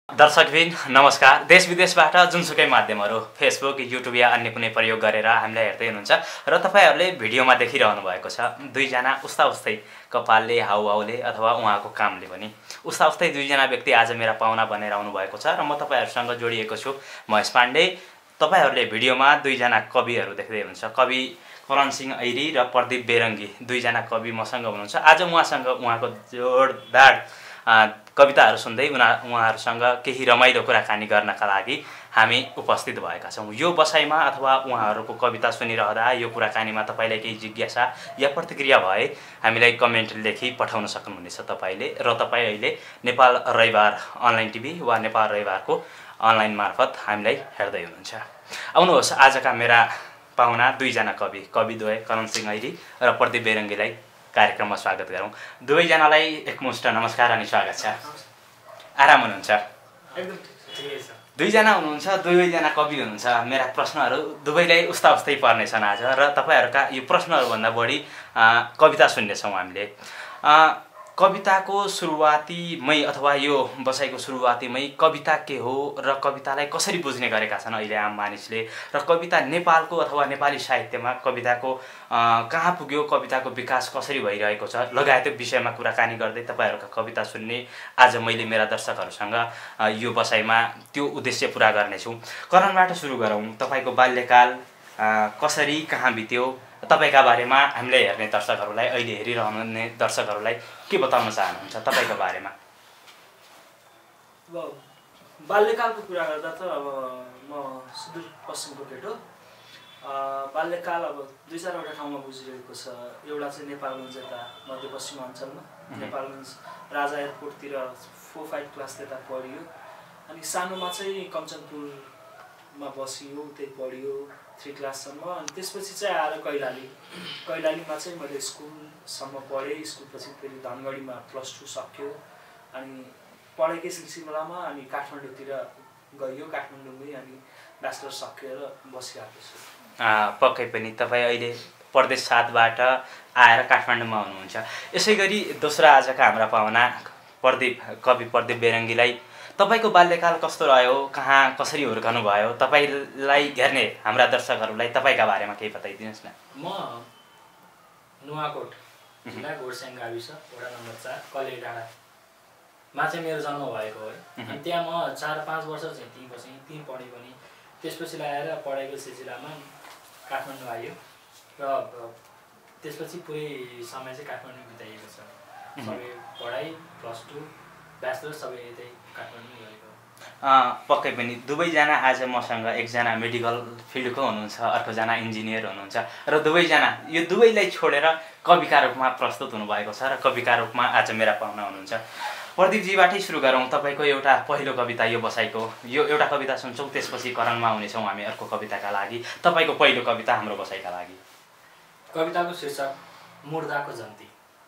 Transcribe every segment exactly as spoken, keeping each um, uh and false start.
दर्शकबिन नमस्कार। देश विदेशबाट जुनसुकै माध्यमहरू फेसबुक युट्युब या अन्य कुनै प्रयोग गरेर हामीलाई हेर्दै हुनुहुन्छ र तपाईहरूले भिडियोमा देखिरहनु भएको छ दुईजना उस्ता उस्तै कपालले हाउभाउले अथवा उहाँको कामले पनि उस्ता उस्तै दुईजना व्यक्ति आज मेरा पाहुना बनेर आउनु भएको छ र म तपाईहरूसँग जोडिएको छु महेश पाण्डे। तपाईहरूले भिडियोमा दुईजना कविहरू देख्दै हुनुहुन्छ, कवि करण सिंह ऐरी र प्रदीप बेरङ्गी दुईजना कवि मसँग हुनुहुन्छ। आज उहाँसँग उहाँको जोडदार कविताहरू सुन्दै उना उहाँहरूसँग केही रमाइलो कुराकानी गर्नका लागि हामी उपस्थित भएका छौँ। यो बसाइमा अथवा उहाँहरूको कविता सुनिरहँदा यो कुराकानीमा तपाईँलाई केही जिज्ञासा या प्रतिक्रिया भए हामीलाई कमेन्ट लेखी पठाउन सक्नुहुनेछ तपाईँले। र तपाईँ अहिले नेपाल रविवार अनलाइन टिभी वा नेपाल रविवारको अनलाइन मार्फत हामीलाई हेर्दै हुनुहुन्छ। आउनुहोस्, आजका मेरा पाहुना दुईजना कवि कविद्वय करण सिंह ऐरी र प्रदीप बेरङ्गीलाई कार्यक्रममा स्वागत गरौँ। दुवैजनालाई एकमुष्ट नमस्कार अनि स्वागत छ। आराम हुनुहुन्छ? एकदम ठिकै छ। दुईजना हुनुहुन्छ, दुवैजना कवि हुनुहुन्छ। मेरा प्रश्नहरू दुवैलाई उस्ता उस्तै पर्नेछन् आज र तपाईँहरूका यो प्रश्नहरूभन्दा बढी कविता सुन्नेछौँ हामीले। कविताको सुरुवातीमै अथवा यो बसाइको सुरुवातीमै कविता के हो र कवितालाई कसरी बुझ्ने गरेका छन् अहिले आम मानिसले, र कविता नेपालको अथवा नेपाली साहित्यमा कविताको कहाँ पुग्यो, कविताको विकास कसरी भइरहेको छ लगायत विषयमा कुराकानी गर्दै तपाईँहरूका कविता सुन्ने आज मैले मेरा दर्शकहरूसँग यो बसाइमा त्यो उद्देश्य पुरा गर्नेछु। करणबाट सुरु गरौँ। तपाईँको बाल्यकाल कसरी कहाँ बित्यो, तपाईँका बारेमा हामीलाई हेर्ने दर्शकहरूलाई, अहिले हेरिरहने दर्शकहरूलाई के बताउन चाहनुहुन्छ तपाईँको बारेमा? अब बाल्यकालको कुरा गर्दा त अब म सुदूरपश्चिमको केटो। बाल्यकाल अब दुई चारवटा ठाउँमा बुझिरहेको छ। एउटा चाहिँ नेपालगञ्ज यता मध्यपश्चिम अञ्चलमा, नेपालगञ्ज राजा एयरपोर्टतिर फोर फाइभ क्लास त्यता पढियो। अनि सानोमा चाहिँ कञ्चनपुरमा बसियो, त्यही पढियो थ्री क्लाससम्म। अनि त्यसपछि चाहिँ आएर कैलाली कैलालीमा चाहिँ मैले स्कुलसम्म पढेँ। स्कुलपछि फेरि धनगढीमा प्लस टू सक्यो। अनि पढेकै सिलसिलामा अनि काठमाडौँतिर गइयो, काठमाडौँमै अनि ब्याचलर सकेर बसिरहेको छु। पक्कै पनि तपाईँ अहिले प्रदेश सातबाट आएर काठमाडौँमा हुनुहुन्छ। यसै गरी दोस्रो आजका हाम्रा पाहुना प्रदीप कवि प्रदीप बेरङ्गीलाई तपाईँको बाल्यकाल कस्तो रह्यो, कहाँ कसरी हुर्कनु भयो, तपाईँलाई हेर्ने हाम्रा दर्शकहरूलाई तपाईँका बारेमा केही बताइदिनुहोस् न। म नुवाकोट जिल्ला घोडस्याङ गाविस वडा नम्बर चार कलेरी डाँडामा चाहिँ मेरो जन्म भएको हो। अनि त्यहाँ म चार पाँच वर्ष चाहिँ त्यहीँ बसेँ, त्यहीँ पढेँ पनि। त्यसपछि लगाएर पढाइको सिलसिलामा काठमाडौँ आयो र त्यसपछि पुरै समय चाहिँ काठमाडौँ बिताइएको छ। सबै पढाइ प्लस टू ब्याचलर सबै यतै काठमाडौँ गरेको। पक्कै पनि दुवैजना आज मसँग, एकजना मेडिकल फिल्डको हुनुहुन्छ, अर्कोजना इन्जिनियर हुनुहुन्छ र दुवैजना यो दुवैलाई छोडेर कविका रूपमा प्रस्तुत हुनुभएको छ र कविका रूपमा आज मेरा पाहुना हुनुहुन्छ। प्रदीपजीबाटै सुरु गरौँ। तपाईँको एउटा पहिलो कविता यो बसाइको, यो एउटा कविता सुन्छौँ, त्यसपछि करणमा हुनेछौँ हामी अर्को कविताका लागि। तपाईँको पहिलो कविता हाम्रो बसाइका लागि। कविताको शीर्षक मुर्दाको जन्ती।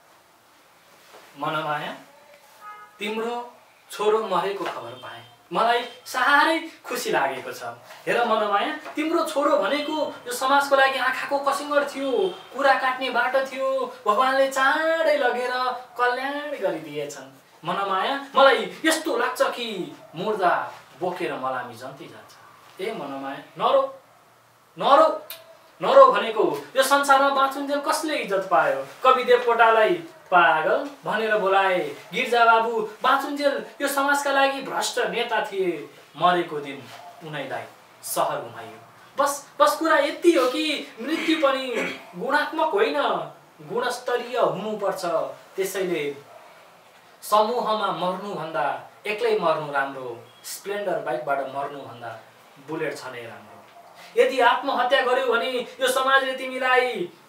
मनमाया, तिम्रो छोरो मरेको खबर पाएँ, मलाई साह्रै खुसी लागेको छ। हेर मनमाया, तिम्रो छोरो भनेको यो समाजको लागि आँखाको कसिङ्गर थियो, कुरा काट्ने बाटो थियो। भगवानले चाँडै लगेर कल्याण गरिदिएछन्। मनमाया, मलाई यस्तो लाग्छ कि मुर्दा बोकेर मलामी जन्ती जान्छ। ए मनमाया, नरो नरो नरो भनेको यो संसारमा बाँचुन्जेल कसले इज्जत पायो? कवि देवकोटालाई पागल भनेर बोलाए, गिर्जा बाबु बाँचुन्जेल यो समाजका लागि भ्रष्ट नेता थिए। मरेको दिन उनैलाई सहर घुमाइयो। बस बस कुरा यति हो कि मृत्यु पनि गुणात्मक होइन, गुणस्तरीय हुनुपर्छ। त्यसैले समूहमा मर्नुभन्दा एक्लै मर्नु राम्रो, स्प्लेन्डर बाइकबाट मर्नुभन्दा बुलेट छ नै राम्रो। यदि आत्महत्या गर्यो भने यो समाजले तिमीलाई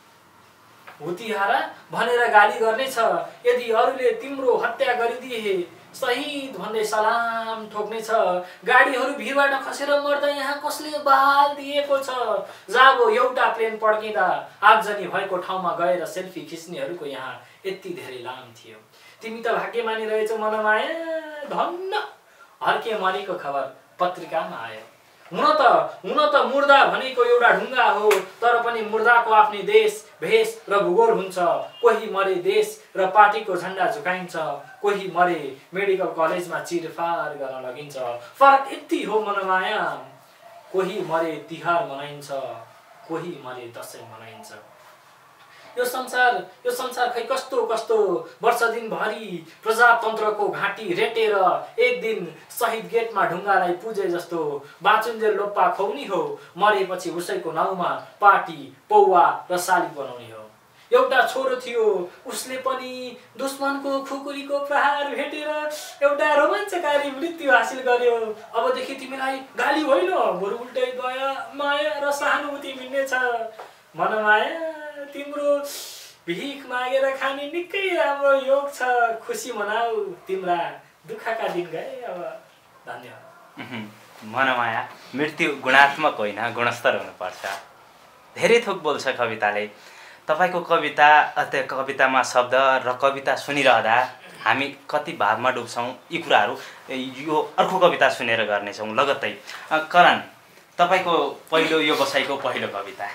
हुतिहारा भनेर गाली गर्नेछ। यदि अरूले तिम्रो हत्या गरिदिए शहीद भन्दै सलाम ठोक्नेछ। गाडीहरू भिरबाट खसेर मर्दा यहाँ कसले बहाल दिएको छ? जागो एउटा प्लेन पड्किँदा आगजनी भएको ठाउँमा गएर सेल्फी खिच्नेहरूको यहाँ यति धेरै लाम थियो। तिमी त भाग्यमानी रहेछौ मनमाया, धन्न। हर्के मरेको खबर पत्रिकामा आयो। हुन त हुन त मुर्दा भनेको एउटा ढुङ्गा हो, तर पनि मुर्दाको आफ्नै देश भेष र भूगोल हुन्छ। कोही मरे देश र पार्टीको झन्डा झुकाइन्छ, कोही मरे मेडिकल कलेजमा चिरफार गर्न लगिन्छ। फरक यति हो मनमाया, कोही मरे तिहार मनाइन्छ, कोही मरे दसैँ मनाइन्छ। यो संसार यो संसार खै कस्तो कस्तो वर्ष दिनभरि प्रजातन्त्रको घाँटी रेटेर एक दिन शहीद गेटमा ढुङ्गालाई पुजे जस्तो बाचुन्जेल लोप्पा खौनी हो, मरेपछि उसैको नाउँमा पार्टी पौवा र शालिग बनाउने हो। एउटा छोरो थियो, उसले पनि दुश्मनको खुकुरीको प्रहार भेटेर एउटा रोमाञ्चकारी मृत्यु हासिल गर्यो। अबदेखि तिमीलाई गाली होइन, बरु उल्टै दया माया र सहानुभूति मिल्नेछ। मनमाया, तिम्रो भिख मागेर खाने निकै राम्रो योग छ। खुसी मनाऊ, तिम्रा दुःखका दिन गए अब। धन्यवाद। मनमाया, मृत्यु गुणात्मक होइन गुणस्तर हुनुपर्छ। धेरै थोक बोल्छ कविताले। तपाईँको कविता अथवा कवितामा शब्द र कविता सुनिरहँदा हामी कति भावमा डुब्छौँ, यी कुराहरू यो अर्को कविता सुनेर गर्नेछौँ लगत्तै। करण, तपाईँको पहिलो यो बसाइको पहिलो कविता?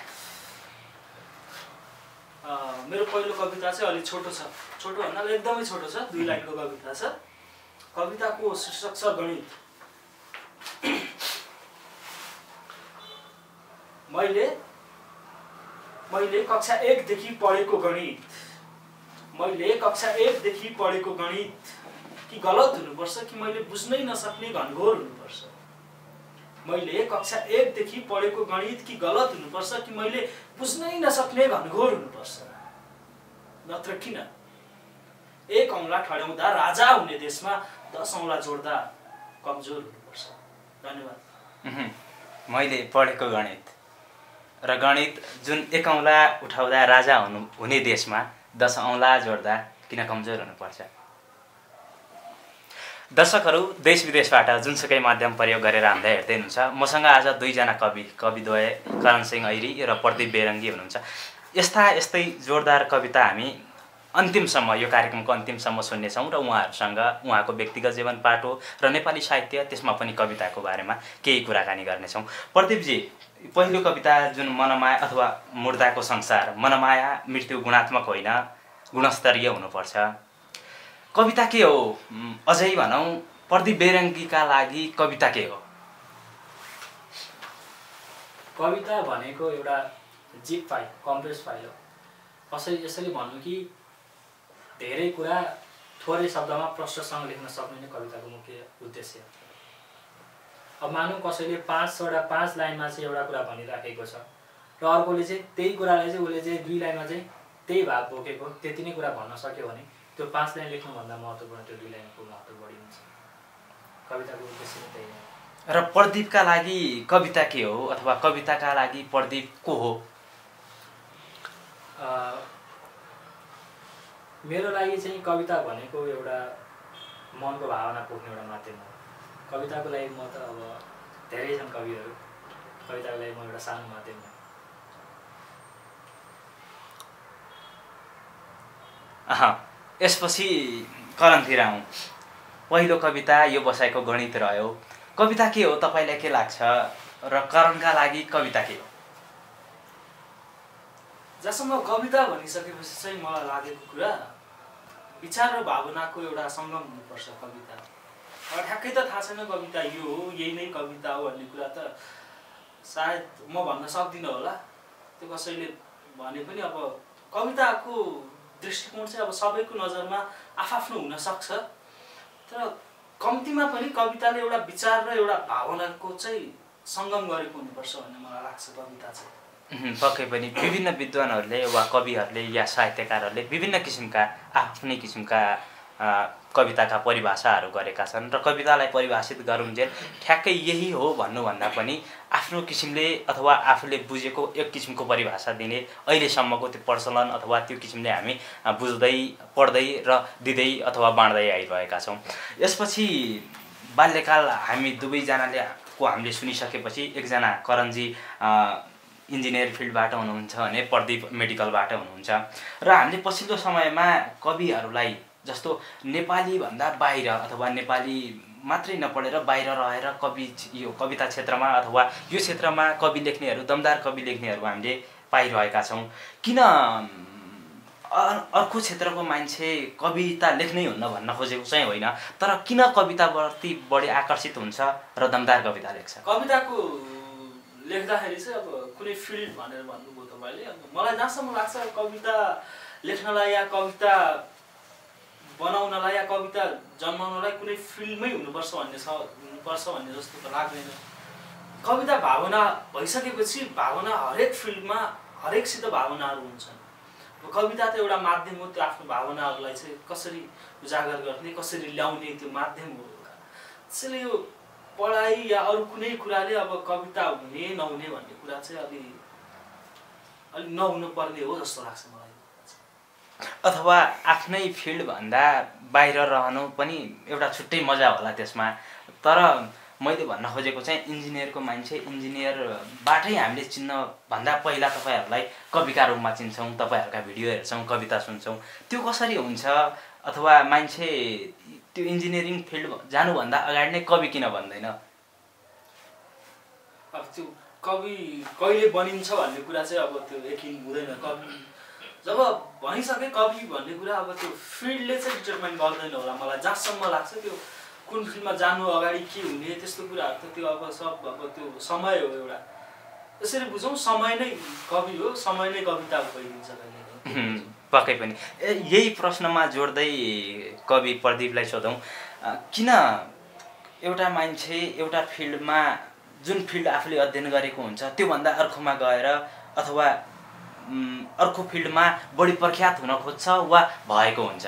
मेरो पहिलो कविता चाहिँ अलिक छोटो छ, छोटो भन्नाले एकदमै छोटो छ, दुई लाइनको कविता छ। कविताको शीर्षक छ गणित। मैले मैले कक्षा एकदेखि पढेको गणित, मैले कक्षा एकदेखि पढेको गणित कि गलत हुनुपर्छ कि मैले बुझ्नै नसक्ने घनघोर हुनुपर्छ। मैले कक्षा एकदेखि पढेको गणित कि गलत हुनुपर्छ कि मैले बुझ्नै नसक्ने घनघोर हुनुपर्छ। नत्र किन एक औँला ठड्याउँदा राजा हुने देशमा दस औँला जोड्दा कमजोर हुनुपर्छ। धन्यवाद। मैले पढेको गणित र गणित जुन एक औँला उठाउँदा राजा हुनु हुने देशमा दस औँला जोड्दा किन कमजोर हुनुपर्छ। दर्शकहरू देश विदेशबाट जुनसुकै माध्यम प्रयोग गरेर हामीलाई हेर्दै हुनुहुन्छ। मसँग आज दुईजना कवि कविद्वय करण सिंह ऐरी र प्रदीप बेरङ्गी हुनुहुन्छ। यस्ता यस्तै जोरदार कविता हामी अन्तिमसम्म यो कार्यक्रमको अन्तिमसम्म सुन्नेछौँ र उहाँहरूसँग उहाँको व्यक्तिगत जीवन पाटो र नेपाली साहित्य, त्यसमा पनि कविताको बारेमा केही कुराकानी गर्नेछौँ। प्रदीपजी, पहिलो कविता जुन मनमाया अथवा मुर्दाको संसार, मनमाया मृत्यु गुणात्मक होइन गुणस्तरीय हुनुपर्छ। कविता के हो? अझै भनौँ प्रदीप बेरङ्गीका लागि कविता के हो? कविता भनेको एउटा जिप फाइल, कम्प्रेस फाइल हो। कसरी यसरी भन्नु कि धेरै कुरा थोरै शब्दमा प्रश्नसँग लेख्न सक्नु नै कविताको मुख्य उद्देश्य हो। अब मानौँ कसैले पाँचवटा पाँच लाइनमा चाहिँ एउटा कुरा भनिराखेको छ र अर्कोले चाहिँ त्यही कुरालाई चाहिँ उसले चाहिँ दुई लाइनमा चाहिँ त्यही भाव बोकेको त्यति नै कुरा भन्न सक्यो भने त्यो पाँच लाइन लेख्नुभन्दा महत्त्वपूर्ण त्यो दुई लाइनको महत्त्व बढी हुन्छ। कविताको उद्देश्य नै त्यही हो। र प्रदीपका लागि कविता के हो अथवा कविताका लागि प्रदीप को हो? मेरो लागि चाहिँ कविता भनेको एउटा मनको भावना पोख्ने एउटा माध्यम हो। कविताको लागि म त अब धेरै छन् कविहरू, कविताको लागि म एउटा सानो माध्यम हो। अँ यसपछि करणतिर आउँ। पहिलो कविता यो बसाइको गणित रह्यो। कविता के हो तपाईँलाई के लाग्छ र करणका लागि कविता के हो? जसम्म कविता भनिसकेपछि चाहिँ मलाई लागेको कुरा विचार र भावनाको एउटा सङ्गम हुनुपर्छ कविता। अब ठ्याक्कै त थाहा छैन कविता यो हो, यही नै कविता हो भन्ने कुरा त सायद म भन्न सक्दिनँ होला। त्यो कसैले भने पनि अब कविताको दृष्टिकोण चाहिँ अब सबैको नजरमा आफआफ्नो हुनसक्छ, तर कम्तीमा पनि कविताले एउटा विचार र एउटा भावनाको चाहिँ सङ्गम गरेको हुनुपर्छ भन्ने मलाई लाग्छ कविता चाहिँ। पक्कै पनि विभिन्न विद्वानहरूले वा कविहरूले या साहित्यकारहरूले विभिन्न किसिमका आफ्नै किसिमका कविताका परिभाषाहरू गरेका छन् र कवितालाई परिभाषित गरुन्जेल ठ्याक्कै यही हो भन्नुभन्दा पनि आफ्नो किसिमले अथवा आफूले बुझेको एक किसिमको परिभाषा दिने अहिलेसम्मको त्यो प्रचलन अथवा त्यो किसिमले हामी बुझ्दै पढ्दै र दिँदै अथवा बाँड्दै आइरहेका छौँ। यसपछि बाल्यकाल हामी दुवैजनाले को हामीले सुनिसकेपछि एकजना करणजी इन्जिनियर फिल्डबाट हुनुहुन्छ भने प्रदीप मेडिकलबाट हुनुहुन्छ र हामीले पछिल्लो समयमा कविहरूलाई जस्तो नेपाली भन्दा बाहिर अथवा नेपाली मात्रै नपढेर बाहिर रहेर कवि यो कविता क्षेत्रमा अथवा यो क्षेत्रमा कवि लेख्नेहरू दमदार कवि लेख्नेहरू हामीले पाइरहेका छौँ। किन अर्को क्षेत्रको मान्छे कविता लेख्नै हुन्न भन्न खोजेको चाहिँ होइन, तर किन कविताप्रति बढी आकर्षित हुन्छ र दमदार कविता लेख्छ? कविताको लेख्दाखेरि चाहिँ अब कुनै फिल्ड भनेर भन्नुभयो तपाईँले। अब मलाई जहाँसम्म लाग्छ कविता लेख्नलाई या कविता बनाउनलाई या कविता जन्माउनलाई कुनै फिल्डमै हुनुपर्छ भन्ने छ हुनुपर्छ भन्ने जस्तो त लाग्दैन। कविता भावना भइसकेपछि भावना हरेक फिल्डमा हरेकसित भावनाहरू हुन्छन्। कविता त एउटा माध्यम हो, त्यो आफ्नो भावनाहरूलाई चाहिँ कसरी उजागर गर्ने कसरी ल्याउने त्यो माध्यम हो एउटा। त्यसैले यो पढाइ या अरू कुनै कुराले अब कविता हुने नहुने भन्ने कुरा चाहिँ अलि अलिक नहुनु पर्ने हो जस्तो लाग्छ मलाई। अथवा आफ्नै फिल्डभन्दा बाहिर रहनु पनि एउटा छुट्टै मजा होला त्यसमा। तर मैले भन्न खोजेको चाहिँ इन्जिनियरको मान्छे इन्जिनियरबाटै हामीले चिन्नभन्दा पहिला तपाईँहरूलाई कविका रूपमा चिन्छौँ, तपाईँहरूका भिडियो हेर्छौँ, कविता सुन्छौँ। त्यो कसरी हुन्छ? अथवा मान्छे त्यो इन्जिनियरिङ फिल्ड जानुभन्दा अगाडि नै कवि किन भन्दैन? अब त्यो कवि कहिले बनिन्छ भन्ने कुरा चाहिँ अब त्यो यकिन हुँदैन। कवि जब भनिसके कवि भन्ने कुरा अब त्यो फिल्डले चाहिँ डिटरमाइन गर्दैन होला मलाई जहाँसम्म लाग्छ। त्यो कुन फिल्डमा जानु अगाडि के हुने त्यस्तो कुराहरू त त्यो अब सब अब त्यो समय हो एउटा। त्यसरी बुझौँ समय नै कवि हो, समय नै कविता भइदिन्छ कहिले। पक्कै पनि। यही प्रश्नमा जोड्दै कवि प्रदीपलाई सोधौँ, किन एउटा मान्छे एउटा फिल्डमा जुन फिल्ड आफूले अध्ययन गरेको हुन्छ त्योभन्दा अर्कोमा गएर अथवा अर्को फिल्डमा बढी प्रख्यात हुन खोज्छ वा भएको हुन्छ?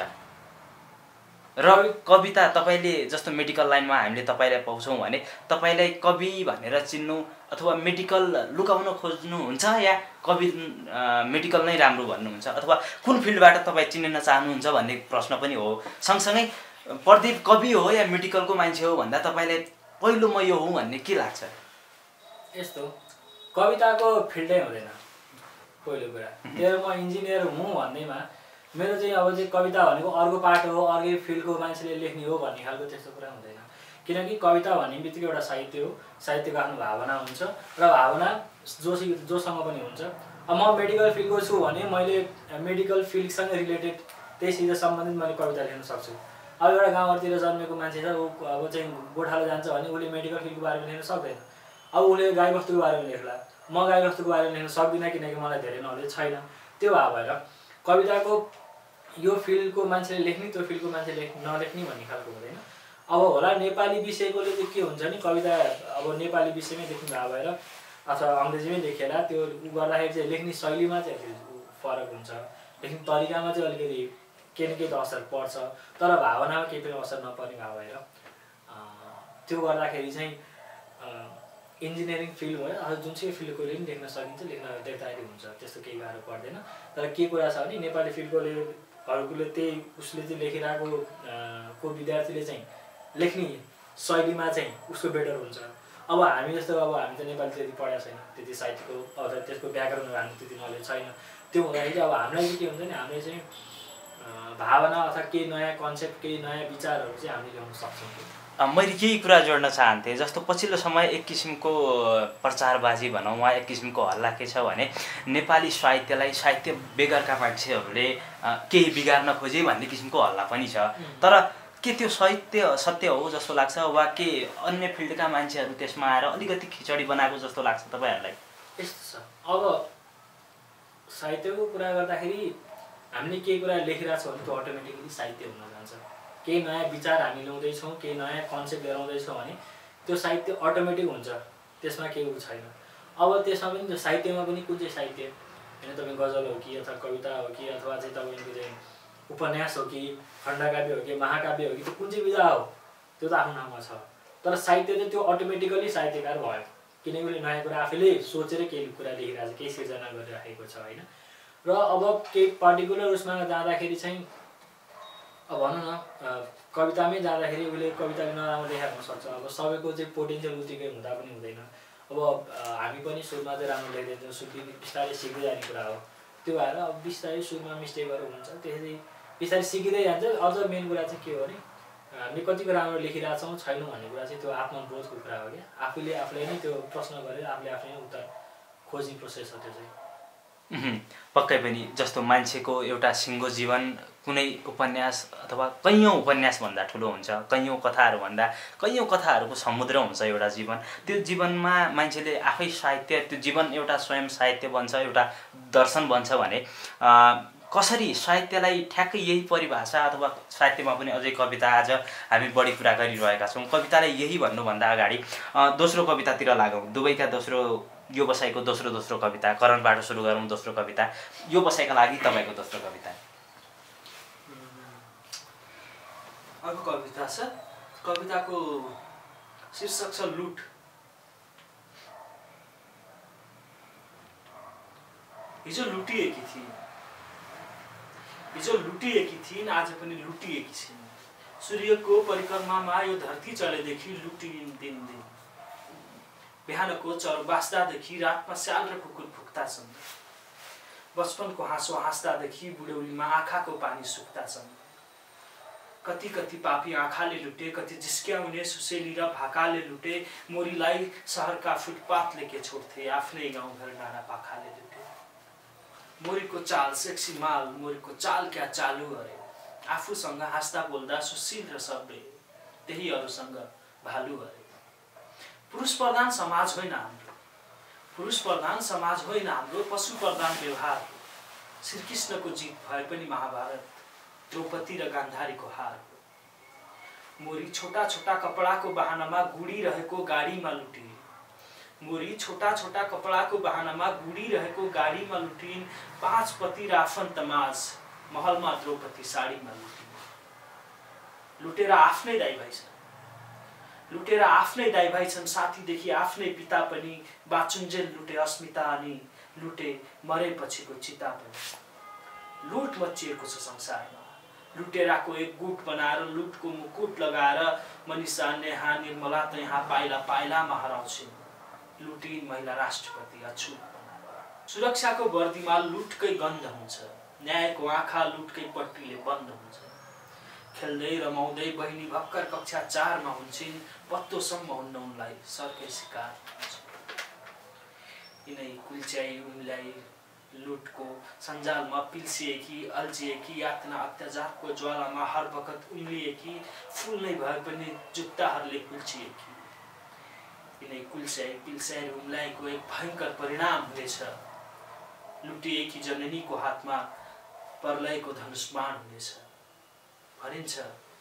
र कविता तपाईँले जस्तो मेडिकल लाइनमा हामीले तपाईँलाई पाउँछौँ भने तपाईँलाई कवि भनेर चिन्नु अथवा मेडिकल लुकाउन खोज्नुहुन्छ या कवि मेडिकल नै राम्रो भन्नुहुन्छ अथवा कुन फिल्डबाट तपाईँ चिन्न चाहनुहुन्छ भन्ने प्रश्न पनि हो। सँगसँगै प्रदीप कवि हो या मेडिकलको मान्छे हो भन्दा तपाईँलाई पहिलो म यो हुँ भन्ने के लाग्छ? यस्तो कविताको फिल्डै हुँदैन पहिलो कुरा। त्यो म इन्जिनियर हुँ भन्दैमा मेरो चाहिँ अब चाहिँ कविता भनेको अर्को पार्ट हो, अर्कै फिल्डको मान्छेले लेख्ने हो भन्ने खालको त्यस्तो कुरा हुँदैन। किनकि कविता भन्ने बित्तिकै एउटा साहित्य हो, साहित्यको आफ्नो भावना हुन्छ र भावना जोसी जोसँग पनि हुन्छ। अब म मेडिकल फिल्डको छु भने मैले मेडिकल फिल्डसँग रिलेटेड त्यहीसित सम्बन्धित मैले कविता लेख्न सक्छु। अब एउटा गाउँहरूतिर जन्मेको मान्छे छ, ऊ अब चाहिँ गोठालो जान्छ भने उसले मेडिकल फिल्डको बारेमा लेख्न सक्दैन। अब उसले गाईबस्तुको बारेमा लेख्ला, म गाईबस्तुको बारेमा लेख्न सक्दिनँ किनकि मलाई धेरै नलेज छैन। त्यो भए भएर कविताको यो फिल्डको मान्छेले लेख्ने त्यो फिल्डको मान्छे लेख नलेख्ने भन्ने खालको हुँदैन। अब होला नेपाली विषयकोले चाहिँ के हुन्छ नि कविता अब नेपाली विषयमै लेख्नु भए भएर अथवा अङ्ग्रेजीमै लेखेर त्यो उ गर्दाखेरि चाहिँ लेख्ने शैलीमा चाहिँ अलिकति फरक हुन्छ, लेख्ने तरिकामा चाहिँ अलिकति केही न केही त असर पर्छ, तर भावनामा केही पनि असर नपर्ने भए भएर त्यो गर्दाखेरि चाहिँ इन्जिनियरिङ फिल्ड भयो अथवा जुन चाहिँ फिल्डकोले पनि लेख्न सकिन्छ, लेख्न देख्दाखेरि हुन्छ, त्यस्तो केही गाह्रो पर्दैन। तर के कुरा छ भने नेपाली फिल्डकोले अरूले त्यही उसले चाहिँ लेखिरहेको को विद्यार्थीले चाहिँ लेख्ने शैलीमा चाहिँ उसको बेटर हुन्छ। अब हामी जस्तो अब हामी त नेपाली त्यति पढाएको छैन, त्यति साहित्यको अथवा त्यसको व्याकरणहरू हामी त्यति नलेज छैन। त्यो हुँदाखेरि अब हामीलाई चाहिँ के हुन्छ नि हामीले चाहिँ भावना अथवा केही नयाँ कन्सेप्ट केही नयाँ विचारहरू चाहिँ हामीले ल्याउन सक्छौँ। मैले केही कुरा जोड्न चाहन्थेँ। जस्तो पछिल्लो समय एक किसिमको प्रचारबाजी भनौँ वा एक किसिमको हल्ला के छ भने नेपाली साहित्यलाई साहित्य बेगरका मान्छेहरूले केही बिगार्न खोजे भन्ने किसिमको हल्ला पनि छ। तर के त्यो साहित्य सत्य हो जस्तो लाग्छ वा के अन्य फिल्डका मान्छेहरू त्यसमा आएर अलिकति खिचडी बनाएको जस्तो लाग्छ तपाईँहरूलाई? यस्तो छ, अब साहित्यको कुरा गर्दाखेरि हामीले केही कुरा लेखिरहेछौँ भने त्यो अटोमेटिकली साहित्य हुन जान्छ। केही नयाँ विचार हामी ल्याउँदैछौँ, केही नयाँ कन्सेप्ट लिएर आउँदैछौँ भने त्यो साहित्य अटोमेटिक हुन्छ, त्यसमा केही उ छैन। अब त्यसमा पनि त्यो साहित्यमा पनि कुन चाहिँ साहित्य होइन, तपाईँ गजल हो कि अथवा कविता हो कि अथवा चाहिँ तपाईँको चाहिँ उपन्यास हो कि खण्डकाव्य हो कि महाकाव्य हो कि त्यो कुन चाहिँ विधा हो त्यो त आफ्नो ठाउँमा छ। तर साहित्य चाहिँ त्यो अटोमेटिकली साहित्यकार भयो किनकि उसले नयाँ कुरा आफैले सोचेर केही कुरा लेखिरहेको छ, केही सिर्जना गरिराखेको छ होइन। र अब केही पर्टिकुलर उसमा जाँदाखेरि चाहिँ अब भनौँ न कवितामै जाँदाखेरि उसले कविताले नराम्रो लेखेर हुनसक्छ। अब सबैको चाहिँ पोटेन्सियल उत्तिकै हुँदा पनि हुँदैन। अब हामी पनि सुरुमा चाहिँ राम्रो लेख्दैछौँ, सुरु बिस्तारै सिक्दै जाने कुरा हो। त्यो भएर अब बिस्तारै सुरुमा मिस्टेकहरू हुन्छ, त्यसरी बिस्तारै सिकिँदै जान्छ। अझ मेन कुरा चाहिँ के हो भने हामीले कतिको राम्रो लेखिरहेछौँ छैनौँ भन्ने कुरा चाहिँ त्यो आत्मबोधको कुरा हो क्या। आफूले आफूलाई नै त्यो प्रश्न गरेर आफूले आफूले नै उत्तर खोजी प्रोसेस हो त्यो चाहिँ। पक्कै पनि जस्तो मान्छेको एउटा सिङ्गो जीवन कुनै उपन्यास अथवा कैयौँ उपन्यासभन्दा ठुलो हुन्छ, कैयौँ कथाहरूभन्दा कैयौँ कथाहरूको समुद्र हुन्छ एउटा जीवन। त्यो जीवनमा मान्छेले आफै साहित्य, त्यो जीवन एउटा स्वयं साहित्य बन्छ, एउटा दर्शन बन्छ भने कसरी साहित्यलाई ठ्याक्कै यही परिभाषा अथवा साहित्यमा पनि अझै कविता आज हामी बढी कुरा गरिरहेका छौँ। कवितालाई यही भन्नुभन्दा अगाडि दोस्रो कवितातिर लागौँ। दुवैका दोस्रो यो बसाइको दोस्रो दोस्रो कविता, करणबाट सुरु गरौँ दोस्रो कविता। यो बसाइका लागि तपाईँको दोस्रो कविता। अर्को कविता छ, कविताको शीर्षक छ लुट। हिजो लुटिएकी थिइन्, हिजो लुटिएकी थिइन्, आज पनि लुटिएकी छिन्। सूर्यको परिक्रमामा यो धरती चढेदेखि लुटिन् दिन दिन। बिहानको चर बास्दादेखि रातमा स्याल र कुकुर फुक्ता छन्। बचपनको हाँसो हाँस्दादेखि बुढौलीमा आँखाको पानी सुक्ता छन्। कति कति पापी आँखाले लुटे, कति जिस्क्याउने सुसेली र भाकाले लुटे। मोरीलाई सहरका फुटपाथले के छोड्थे, आफ्नै गाउँघर डाँडा पाखाले लुटे। मोरीको चाल सेक्सी माल, मोरीको चाल क्या चालु अरे। आफूसँग हाँस्दा बोल्दा सुशील र सभ्य, त्यही अरूसँग भालु अरे। पुरुष प्रधान समाज होइन हाम्रो, पुरुष प्रधान समाज होइन हाम्रो, पशु प्रधान व्यवहार हो। श्रीकृष्णको जित भए पनि महाभारत द्रौपदी र गान्धारीको हार हो। मोरी छोटा छोटा कपडाको बहानामा गुडिरहेको गाडीमा लुटिन्। मोरी छोटा छोटा कपडाको बहानामा गुडिरहेको गाडीमा लुटिन्। पाँच पति र आफन्तमाझ महलमा द्रौपदी साडीमा लुटिन्। लुटेर आफ्नै दाइ भाइ छन्, लुटेर आफ्नै दाइ भाइ छन्। साथीदेखि आफ्नै पिता पनि बाचुन्जेल लुटे अस्मिता अनि लुटे मरेपछिको चिता पनि। लुट मचिएको छ संसारमा, लुटेराको एक गुट बनाएर लुटको मुकुट लगाएर मनिषा नेहा निर्मला त यहाँ पाइला पाइलामा हराउँछिन्। लुटिन् महिला राष्ट्रपति अछुत बनाएर। सुरक्षाको वर्दीमा लुटकै गन्ध हुन्छ, न्यायको आँखा लुटकै पट्टीले बन्द हुन्छ। खेल्दै रमाउँदै बहिनी भर्खर कक्षा चारमा हुन्छन्, पत्तोसम्म हुन्न उनलाई सरकै शिकार हुन्छ। यिनै कुल्च्याई उनलाई लुटको सञ्जालमा पिल्सिएकी, अल्झिएकी, यातना अत्याचारको ज्वालामा हर बखत उम्लिएकी, फुल नै भए पनि जुत्ताहरूले कुल्चिएकी। यिनै कुल्च्याई पिल्स्याई उमलाइको एक भयङ्कर परिणाम हुनेछ। लुटिएकी जननीको हातमा प्रलयको धनुष्मान हुनेछ। भनिन्छ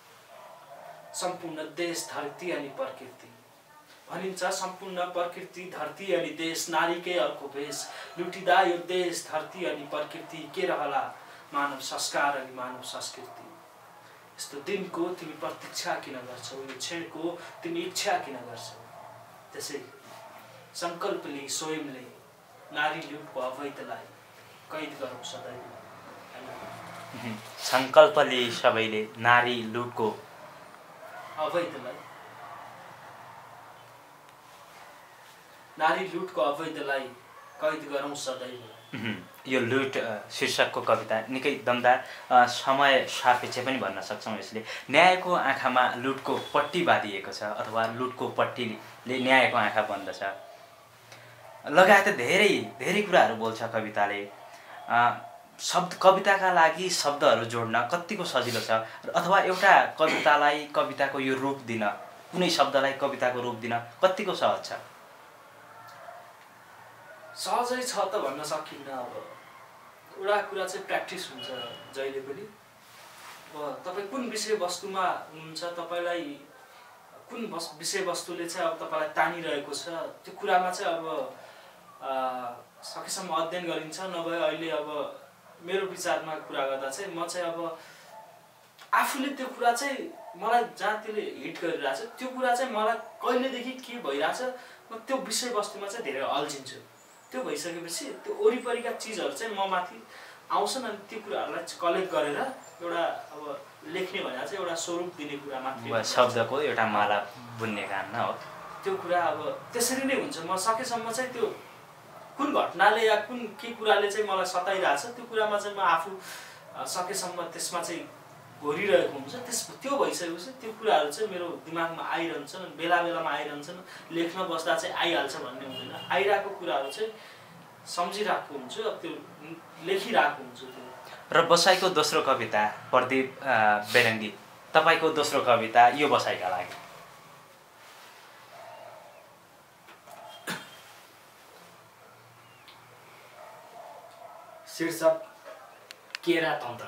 सम्पूर्ण देश धरती अनि प्रकृति, भनिन्छ सम्पूर्ण प्रकृति धरती अनि देश, नारीकै अर्को भेष। लुटिँदा यो देश धरती अनि प्रकृति, के रहला मानव संस्कार अनि मानव संस्कृति। यस्तो दिनको तिमी प्रतीक्षा किन गर्छौ, यो क्षणको तिमी इच्छा किन गर्छौ। त्यसै सङ्कल्प लिई स्वयंले नारी लुटको अवैधलाई कैद गरौँ सधैँ। सङ्कल्प लिई सबैले नारी लुटको अवैधलाई, नारी लुटको अवैधलाई कैद गरौँ सधैँ। यो लुट शीर्षकको कविता निकै दमदार, समय सापेक्ष पनि भन्न सक्छौँ यसले। न्यायको आँखामा लुटको पट्टी बाँधिएको छ अथवा लुटको पट्टीले न्यायको आँखा बन्दछ लगायत धेरै धेरै कुराहरू बोल्छ कविताले। शब्द कविताका लागि शब्दहरू जोड्न कतिको सजिलो छ, अथवा एउटा कवितालाई कविताको यो रूप दिन, कुनै शब्दलाई कविताको रूप दिन कतिको सहज छ? सहजै छ त भन्न सकिन्न। अब एउटा कुरा चाहिँ प्र्याक्टिस हुन्छ जहिले पनि। अब तपाईँ कुन विषयवस्तुमा हुनुहुन्छ, तपाईँलाई कुन विषयवस्तुले चाहिँ अब तपाईँलाई तानिरहेको छ, त्यो कुरामा चाहिँ अब सकेसम्म अध्ययन गरिन्छ। नभए अहिले अब मेरो विचारमा कुरा गर्दा चाहिँ म चाहिँ अब आफूले त्यो कुरा चाहिँ मलाई जहाँ त्यसले हिट गरिरहेछ त्यो कुरा चाहिँ मलाई कहिलेदेखि के भइरहेछ, म त्यो विषयवस्तुमा चाहिँ धेरै अल्झिन्छु। त्यो भइसकेपछि त्यो वरिपरिका चिजहरू चाहिँ म माथि आउँछन् अनि त्यो कुराहरूलाई कलेक्ट गरेर एउटा अब लेख्ने भनेर चाहिँ एउटा स्वरूप दिने कुरा मात्रै, शब्दको एउटा माला बुन्ने काम न हो त्यो कुरा। अब त्यसरी नै हुन्छ। म सकेसम्म चाहिँ त्यो कुन घटनाले या कुन के कुराले चाहिँ मलाई सताइरहेछ त्यो कुरामा चाहिँ म आफू सकेसम्म त्यसमा चाहिँ घोरिरहेको हुन्छ। त्यस त्यो भइसकेपछि त्यो कुराहरू चाहिँ मेरो दिमागमा आइरहन्छन्, बेला बेलामा आइरहन्छन्, लेख्न बस्दा चाहिँ आइहाल्छ भन्ने हुँदैन। आइरहेको कुराहरू चाहिँ सम्झिरहेको हुन्छु, अब त्यो लेखिरहेको हुन्छु त्यो। र बसाइको दोस्रो कविता प्रदीप बेरङ्गी, तपाईँको दोस्रो कविता यो बसाइका लागि? शीर्षक केरा तन्त्र।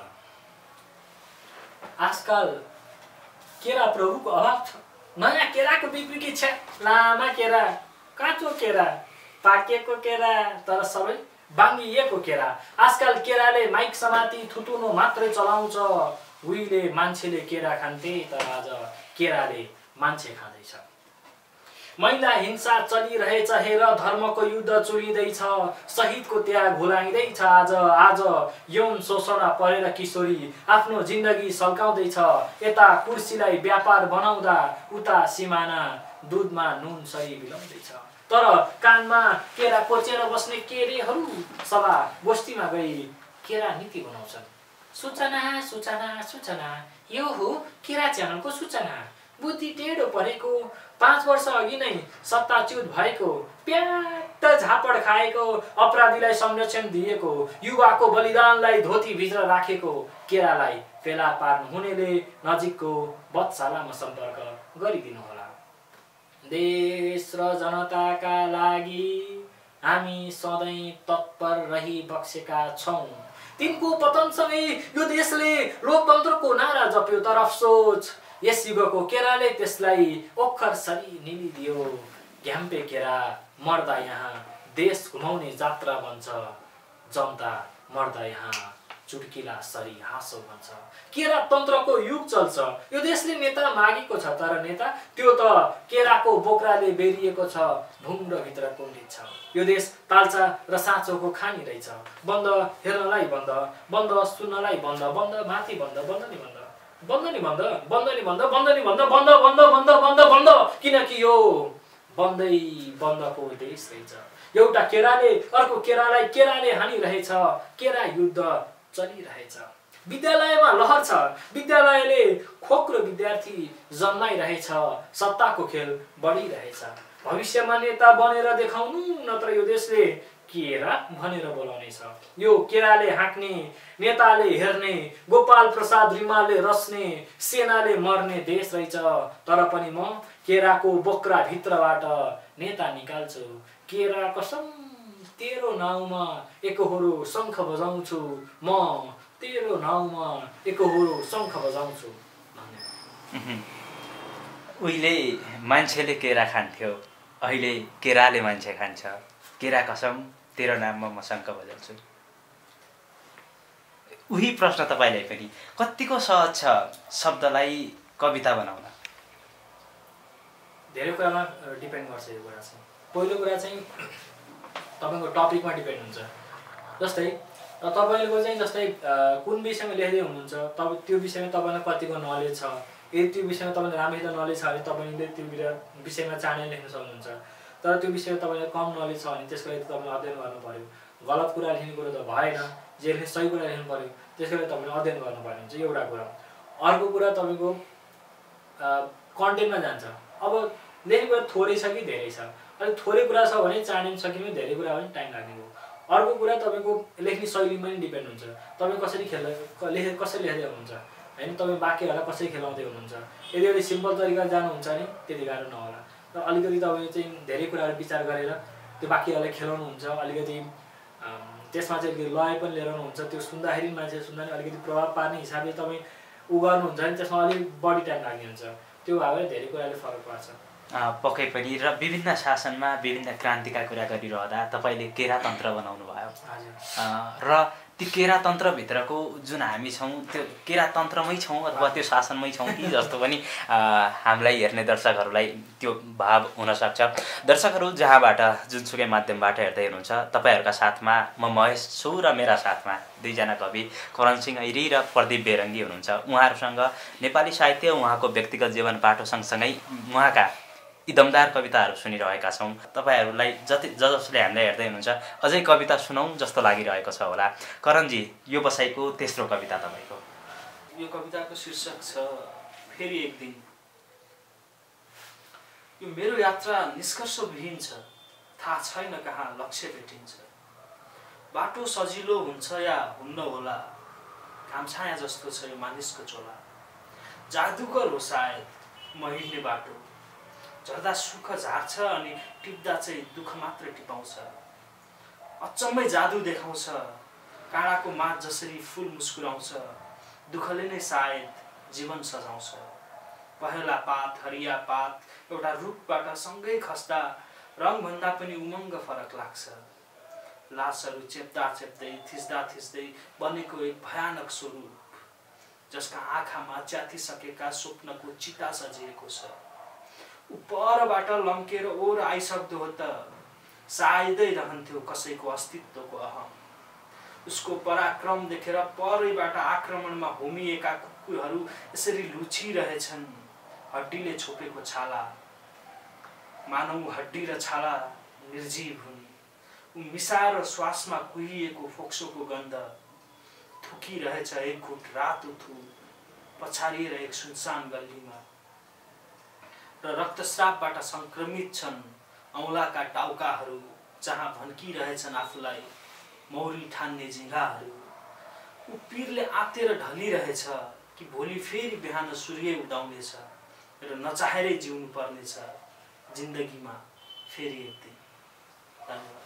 आजकल केरा प्रभुको अभाव छ। नयाँ केराको बिक्री छ, लामा केरा, काँचो केरा, पाकेको केरा, तर सबै बाङ्गिएको केरा। आजकल केराले माइक समाती थुतुनो मात्रै चलाउँछ। उहिले मान्छेले केरा खान्थे, तर आज केराले मान्छे खाँदैछ। महिला हिंसा चलिरहेछ हेर, धर्मको युद्ध चुलिँदैछ, शहीदको त्याग भुलाइँदैछ। आज आज यौन शोषण परेर किशोरी आफ्नो जिन्दगी सल्काउँदैछ। यता कुर्सीलाई व्यापार बनाउँदा उता सिमाना दुधमा नुन सही मिलाउँदैछ। तर कानमा केरा कोचेर बस्ने केरेहरू सभा गोष्ठीमा गई केरा नीति बनाउँछन्। सूचना सूचना सूचना, यो हो केरा च्यानलको सूचना। बुद्धि टेढो परेको, पाँच वर्ष अघि नै सत्ताच्युत भएको, प्याट झापड खाएको, अपराधीलाई संरक्षण दिएको, युवाको बलिदानलाई धोतीभित्र राखेको केरालाई फेला पार्नु हुनेले नजिकको बत्शालामा सम्पर्क गरिदिनु होला। देश र जनताका लागि हामी सधैँ तत्पर रही बक्सेका छौँ। तिनको पतनसँगै यो देशले लोकतन्त्रको नारा जप्यो, तर अफसोच यस युगको केराले त्यसलाई ओखर सरी निलिदियो। घ्याम्पे केरा मर्दा यहाँ देश घुमाउने जात्रा बन्छ, जनता मर्दा यहाँ चुड्किला सरी हाँसो भन्छ। केरा तन्त्रको युग चल्छ। यो देशले नेता मागेको छ, तर नेता त्यो त केराको बोक्राले बेरिएको छ, भुङ्ग्रोभित्र कुण्डित छ। यो देश ताल्चा र साँचोको खानी रहेछ। बन्द हेर्नलाई बन्द, बन्द सुन्नलाई बन्द, बन्द माथि बन्द, बन्द नि बन्द, बन्द नि बन्द, बन्द नि बन्द, बन्द नि बन्द, बन्द बन्द बन्द बन्द बन्द, किनकि यो बन्दै बन्दको देश रहेछ। एउटा केराले अर्को केरालाई केराले हानिरहेछ। केरा युद्ध चलिरहेछ। विद्यालयमा लहर छ। विद्यालयले खोक्रो विद्यार्थी जन्माइरहेछ। सत्ताको खेल बढिरहेछ। भविष्यमा नेता बनेर देखाउनु, नत्र यो देशले केरा भनेर बोलाउनेछ। यो केराले हाँक्ने, नेताले हेर्ने, गोपाल प्रसाद रिमालले रस्ने, सेनाले मर्ने देश रहेछ। तर पनि म केराको बोक्रा भित्रबाट नेता निकाल्छु। केरा कसम तेरो नाउँमा एकहोरो शङ्ख बजाउँछु, म तेरो नाउँमा एकहोरो शङ्ख बजाउँछु। उहिले मान्छेले केरा खान्थ्यो, अहिले केराले मान्छे खान्छ। केरा कसम तेरो नाममा म शङ्ख बजाउँछु। उही प्रश्न तपाईँलाई पनि, कतिको सहज छ शब्दलाई कविता बनाउन? धेरै कुरामा डिपेन्ड गर्छ यो कुरा चाहिँ। पहिलो कुरा चाहिँ तपाईँको टपिकमा डिपेन्ड हुन्छ। जस्तै तपाईँको चाहिँ जस्तै कुन विषयमा लेख्दै हुनुहुन्छ, तपाईँ त्यो विषयमा तपाईँलाई कतिको नलेज छ। यदि त्यो विषयमा तपाईँलाई राम्रै नलेज छ भने तपाईँले त्यो विषयमा चाँडै लेख्न सक्नुहुन्छ। तर त्यो विषयमा तपाईँलाई कम नलेज छ भने त्यसको लागि तपाईँले अध्ययन गर्नु पऱ्यो। गलत कुरा लेख्ने कुरो त भएन, जे लेख्ने सही कुरा लेख्नु पऱ्यो, त्यसको लागि तपाईँले अध्ययन गर्नुपर्ने हुन्छ, एउटा कुरा। अर्को कुरा तपाईँको कन्टेन्टमा जान्छ। अब लेख्ने कुरा थोरै छ कि धेरै छ। अलिक थोरै कुरा छ भने चाँडै सकिने, धेरै कुरा भने टाइम लाग्ने हो। अर्को कुरा तपाईँको लेख्ने शैलीमा पनि डिपेन्ड हुन्छ। तपाईँ कसरी खेल्दै लेखे कसरी लेख्दै हुनुहुन्छ होइन, तपाईँ वाक्यहरूलाई कसरी खेलाउँदै हुनुहुन्छ। यदि अलिक सिम्पल तरिका जानुहुन्छ भने त्यति गाह्रो नहोला। र अलिकति तपाईँ चाहिँ धेरै कुराहरू विचार गरेर त्यो वाक्यहरूलाई खेलाउनुहुन्छ, अलिकति त्यसमा चाहिँ अलिकति लय पनि लिएर आउनुहुन्छ। त्यो सुन्दाखेरि मान्छे सुन्दा नि अलिकति प्रभाव पार्ने हिसाबले तपाईँ उ गर्नुहुन्छ भने त्यसमा अलिक बढी टाइम लाग्ने हुन्छ। त्यो भएर धेरै कुराले फरक पर्छ। पक्कै पनि। र विभिन्न शासनमा विभिन्न क्रान्तिका कुरा गरिरहँदा तपाईँले केरा तन्त्र बनाउनु भयो र ती केरा तन्त्रभित्रको जुन हामी छौँ त्यो केरा तन्त्रमै छौँ अथवा त्यो शासनमै छौँ कि जस्तो पनि हामीलाई हेर्ने दर्शकहरूलाई त्यो भाव हुनसक्छ। दर्शकहरू जहाँबाट जुनसुकै माध्यमबाट हेर्दै हुनुहुन्छ, तपाईँहरूका साथमा म महेश छु र मेरा साथमा दुईजना कवि करण सिंह ऐरी र प्रदीप बेरङ्गी हुनुहुन्छ। उहाँहरूसँग नेपाली साहित्य, उहाँको व्यक्तिगत जीवन पाठो सँगसँगै उहाँका इदमदार कविताहरू सुनिरहेका छौँ। तपाईँहरूलाई जति ज जसले हामीलाई हेर्दै हुनुहुन्छ अझै कविता सुनाउँ जस्तो लागिरहेको छ होला। करणजी, यो बसाइको तेस्रो कविता तपाईँको? यो कविताको शीर्षक छ फेरि एक दिन। यो मेरो यात्रा निष्कर्षविहीन छ, थाहा छैन कहाँ लक्ष्य भेटिन्छ। बाटो सजिलो हुन्छ या हुन्न होला, घामछाया जस्तो छ यो मानिसको चोला। जादुगर हो सायद म हिँड्ने बाटो, झर्दा सुख झार्छ अनि टिप्दा चाहिँ दुःख मात्र टिपाउँछ। अचम्मै जादु देखाउँछ, काँडाको माथ जसरी फुल मुस्कुराउँछ, दुःखले नै सायद जीवन सजाउँछ। पहेँला पात हरिया पात एउटा रुखबाट सँगै खस्दा रङभन्दा पनि उमङ्ग फरक लाग्छ। लासहरू चेप्दा चेप्दै थिच्दा थिच्दै बनेको एक भयानक स्वरूप, जसका आँखामा च्यातिसकेका स्वप्नको चिता सजिएको छ। ऊ परबाट लम्केर ओर आइसक्दो हो त सायदै रहन्थ्यो कसैको अस्तित्वको अहम। उसको पराक्रम देखेर परैबाट आक्रमणमा होमिएका कुकुरहरू यसरी लुचिरहेछन्, हड्डीले छोपेको छाला। मानव हड्डी र छाला निर्जीव हुन्। ऊ मिसाएर श्वासमा कुहिएको फोक्सोको गन्ध थुकिरहेछ एक घुट रातो थु पछारिएर एक सुनसान गल्लीमा। र रक्तस्रावबाट संक्रमित छन् औँलाका टाउकाहरू, जहाँ भन्किरहेछन् आफूलाई मौरी ठान्ने झिँगाहरू। ऊ पीरले आतेर ढलिरहेछ कि भोलि फेरि बिहान सूर्य उदाउनेछ र नचाहेरै जिउनु पर्नेछ जिन्दगीमा फेरि एक दिन। धन्यवाद।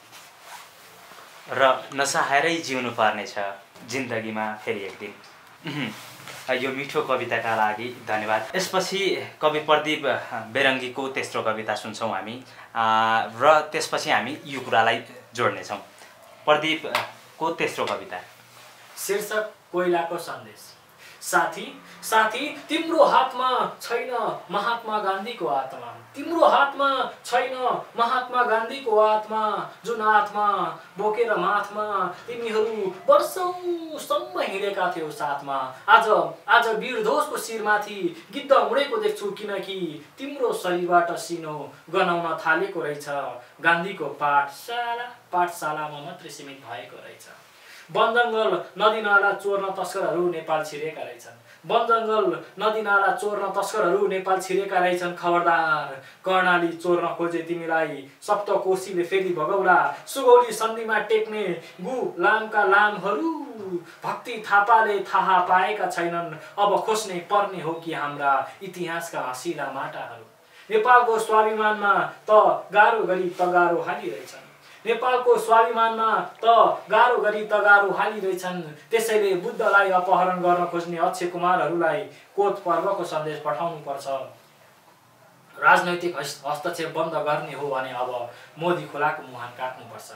र नचाहेरै जिउनु पर्नेछ जिन्दगीमा फेरि एक दिन। यो मिठो कविताका लागि धन्यवाद। यसपछि कवि प्रदीप बेरङ्गीको तेस्रो कविता सुन्छौँ हामी, र त्यसपछि हामी यो कुरालाई जोड्नेछौँ। प्रदीपको तेस्रो कविता शीर्षक कोइलाको सन्देश। साथी साथी तिम्रो हातमा छैन महात्मा गान्धीको आत्मा, तिम्रो हातमा छैन महात्मा गान्धीको आत्मा, जुन आत्मा बोकेर माथमा तिमीहरू वर्षौंसम्म हिँडेका थियौ साथमा। आज आज वीरध्वजको शिरमाथि गिद्ध उडेको देख्छु, किनकि तिम्रो शरीरबाट सिनो गनाउन थालेको रहेछ। गान्धीको पाठशाला पाठशालामा मात्रै सीमित भएको रहेछ। वन जङ्गल नदी नाला चोर्न तस्करहरू नेपाल छिरेका रहेछन्। वन जङ्गल नदी नाला चोर्न तस्करहरू नेपाल छिरेका रहेछन्। खबरदार, कर्णाली चोर्न खोजे तिमीलाई सप्तकोशीले फेरि भगौला। सुगौली सन्धिमा टेक्ने गु लामका लामहरू भक्ति थापाले थाहा पाएका छैनन्। अब खोज्नै पर्ने हो कि हाम्रा इतिहासका हँसिला माटाहरू। नेपालको स्वाभिमानमा त गाह्रो गरी तगारो हालिरहेछन्। नेपालको स्वाभिमानमा त गाह्रो गरी तगारो हालिरहेछन्। त्यसैले बुद्धलाई अपहरण गर्न खोज्ने अक्षय कुमारहरूलाई कोत पर्वको सन्देश पठाउनु पर्छ। राजनैतिक हस्तक्षेप बन्द गर्ने हो भने अब मोदी खोलाको मुहान काट्नुपर्छ।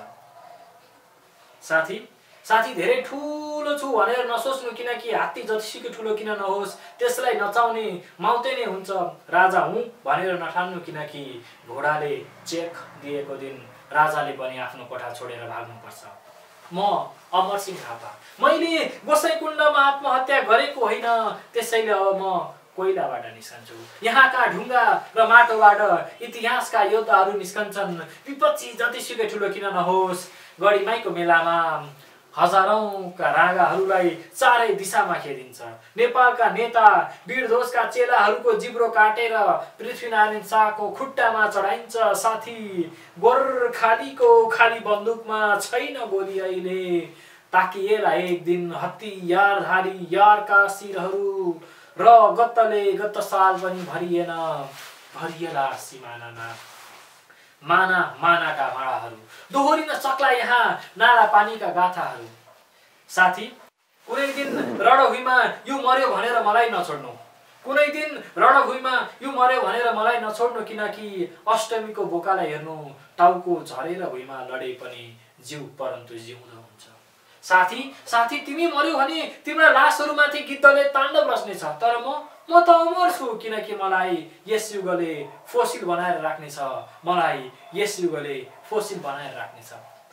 साथी साथी धेरै ठुलो छु भनेर नसोच्नु, किनकि हात्ती जतिसुकै ठुलो किन नहोस् त्यसलाई नचाउने माउते नै हुन्छ। राजा हुँ भनेर नठान्नु, किनकि घोडाले चेक दिएको दिन राजाले पनि आफ्नो कोठा छोडेर भाग्नुपर्छ। म अमर सिंह थापा, मैले गोसाइकुण्डमा आत्महत्या गरेको होइन, त्यसैले अब म कोइलाबाट निस्कन्छु। यहाँका ढुङ्गा र माटोबाट इतिहासका योद्धाहरू निस्कन्छन्, विपक्षी जतिसुकै ठुलो किन नहोस्। गढीमाईको मेलामा हजारौंका रागाहरूलाई चारै दिशामा खेदिन्छ। नेपालका नेता वीरध्वजका चेलाहरूको जिब्रो काटेर पृथ्वीनारायण शाहको खुट्टामा चढाइन्छ। साथी गोर्खालीको खाली बन्दुकमा छैन गोली अहिले, ताकिएला एक दिन हतियारधारी यारका शिरहरू। र गत्तले गत्त साल पनि भरिएन, भरिएला सिमानामा माना मानाका भाँडाहरू। दोहोरिन सक्ला यहाँ नाला पानीका गाथाहरू। साथी कुनै दिन रणभूमिमा यो मर्यो भनेर मलाई नछोड्नु, कुनै दिन रणभूमिमा यो मर्यो भनेर मलाई नछोड्नु, किनकि अष्टमीको बोकालाई हेर्नु टाउको झरेर भुइँमा लडे पनि जिउ परन्तु जिउँदो हुन्छ। साथी साथी तिमी मर्यो भने तिम्रा लासहरूमाथि गिद्धले ताण्डव रच्नेछ, तर म म त अमर छु, किनकि मलाई यस युगले फोसिल बनाएर राख्नेछ। मलाई यस युगले फोसिल बनाएर राख्नेछ।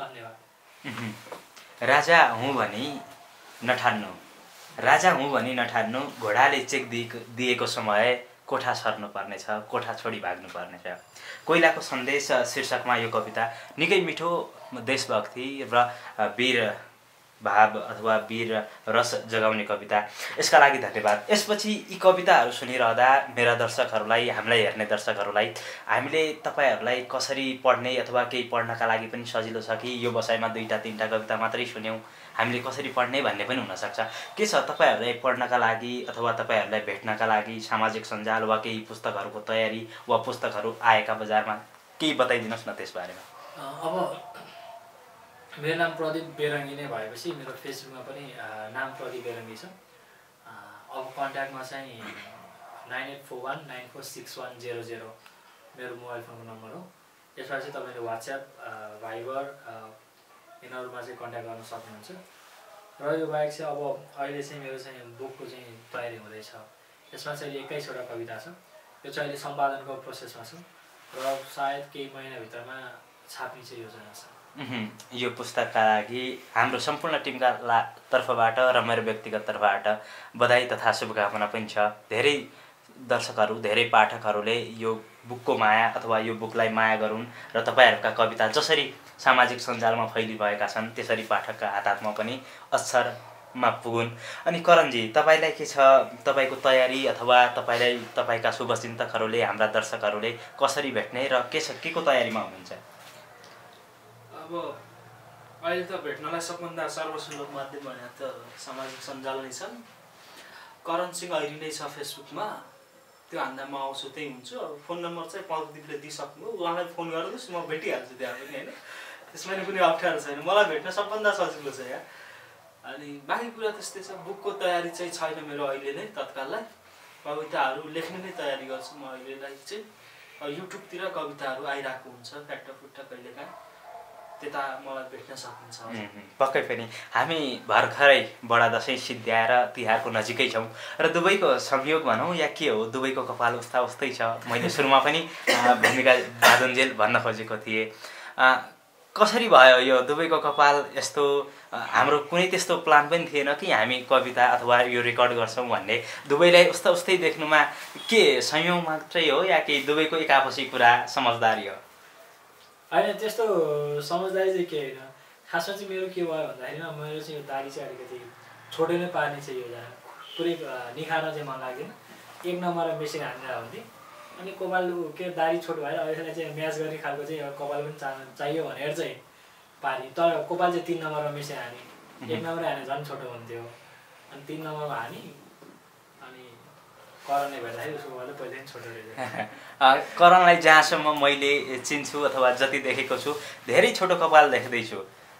धन्यवाद। राजा हुँ भनी नठान्नु, राजा हुँ भनी नठान्नु, घोडाले चेक दिएको समय कोठा सर्नुपर्ने छ, कोठा छोडी भाग्नुपर्ने छ। कोइलाको सन्देश शीर्षकमा यो कविता निकै मिठो देशभक्ति र वीर भाव अथवा वीर रस जगाउने कविता। यसका लागि धन्यवाद। यसपछि यी कविताहरू सुनिरहँदा मेरा दर्शकहरूलाई, हामीलाई हेर्ने दर्शकहरूलाई हामीले तपाईँहरूलाई कसरी पढ्ने अथवा केही पढ्नका लागि पनि सजिलो छ कि यो बसाइमा दुईवटा तिनवटा कविता मात्रै सुन्यौँ, हामीले कसरी पढ्ने भन्ने पनि हुनसक्छ। के छ तपाईँहरूलाई पढ्नका लागि अथवा तपाईँहरूलाई भेट्नका लागि सामाजिक सञ्जाल वा केही पुस्तकहरूको तयारी वा पुस्तकहरू आएका बजारमा, केही बताइदिनुहोस् न त्यसबारेमा। अब मेरो नाम प्रदीप बेरङ्गी नै भएपछि मेरो फेसबुकमा पनि नाम प्रदीप बेरङ्गी छ। अब कन्ट्याक्टमा चाहिँ nine eight four one nine four six one zero zero मेरो मोबाइल फोनको नम्बर हो। यसमा चाहिँ तपाईँले वाट्सएप, भाइबर यिनीहरूमा चाहिँ कन्ट्याक्ट गर्न सक्नुहुन्छ। र यो बाहेक चाहिँ अब अहिले चाहिँ मेरो चाहिँ बुकको चाहिँ तयारी हुँदैछ। यसमा चाहिँ एक्काइसवटा कविता छ। यो चाहिँ अहिले सम्पादनको प्रोसेसमा छ र सायद केही महिनाभित्रमा छाप्ने चाहिँ योजना छ। यो पुस्तकका लागि हाम्रो सम्पूर्ण टिमका ला तर्फबाट र मेरो व्यक्तिगत तर्फबाट बधाई तथा शुभकामना पनि छ। धेरै दर्शकहरू, धेरै पाठकहरूले यो बुकको माया अथवा यो बुकलाई माया गरून् र तपाईँहरूका कविता जसरी सामाजिक सञ्जालमा फैलिरहेका छन् त्यसरी पाठकका हात हातमा पनि अक्षरमा पुगुन्। अनि करणजी, तपाईँलाई के छ, तपाईँको तयारी अथवा तपाईँलाई तपाईँका शुभचिन्तकहरूले, हाम्रा दर्शकहरूले कसरी भेट्ने र के छ, के को तयारीमा हुनुहुन्छ? अब अहिले त भेट्नलाई सबभन्दा सर्वसुलभ माध्यम भने त सामाजिक सञ्जाल नै छन्। करण सिंह ऐरी नै छ फेसबुकमा, त्यो हान्दा म आउँछु, त्यही हुन्छु। अब फोन नम्बर चाहिँ पल्कदीपले दिइसक्नु, उहाँलाई फोन गरिदिनुहोस्, म भेटिहाल्छु त्यहाँ पनि होइन, त्यसमा नि कुनै अप्ठ्यारो छैन। मलाई भेट्न सबभन्दा सजिलो छ यहाँ। अनि बाँकी कुरा त्यस्तै छ। बुकको तयारी चाहिँ छैन मेरो अहिले नै तत्काललाई। कविताहरू लेख्ने नै तयारी गर्छु म अहिलेलाई चाहिँ। युट्युबतिर कविताहरू आइरहेको हुन्छ फ्याट्टाफुट्टा कहिलेकाहीँ, त्यता मलाई भेट्न सकिन्छ। पक्कै पनि हामी भर्खरै बडा दसैँ सिद्ध्याएर तिहारको नजिकै छौँ र दुबईको संयोग भनौँ या के हो, दुबईको कपाल उस्ता उस्तै छ। मैले सुरुमा पनि भूमिका बादुन्जेल भन्न खोजेको थिएँ। कसरी भयो यो दुबईको कपाल यस्तो? हाम्रो कुनै त्यस्तो प्लान पनि थिएन कि हामी कविता अथवा यो रेकर्ड गर्छौँ भन्ने। दुबईलाई उस्ता उस्तै देख्नुमा के संयोग मात्रै हो या केही दुबईको एक आपसी कुरा समझदारी हो? होइन, त्यस्तो समझदारी चाहिँ के होइन। खासमा चाहिँ मेरो के भयो भन्दाखेरि मेरो चाहिँ यो दारी चाहिँ अलिकति छोटो नै पार्ने चाहिँ योजना, पुरै निखार्न चाहिँ मन लाग्दैन। एक नम्बरमा मेसिन हानेर हुन्थेँ, अनि कपाल के दारी छोटो भएर अहिलेलाई चाहिँ म्याच गर्ने खालको चाहिँ कपाल पनि चा चाहियो भनेर चाहिँ पारी। तर कपाल चाहिँ तिन नम्बरमा मेसिन हाने, एक नम्बर हाने झन् छोटो हुन्थ्यो, अनि तिन नम्बरमा हाने। अनि करणले भेट्दाखेरि उसको कपाल पहिला पनि छोटो रहेछ। करणलाई जहाँसम्म मैले चिन्छु अथवा जति देखेको छु धेरै छोटो कपाल देख्दैछु।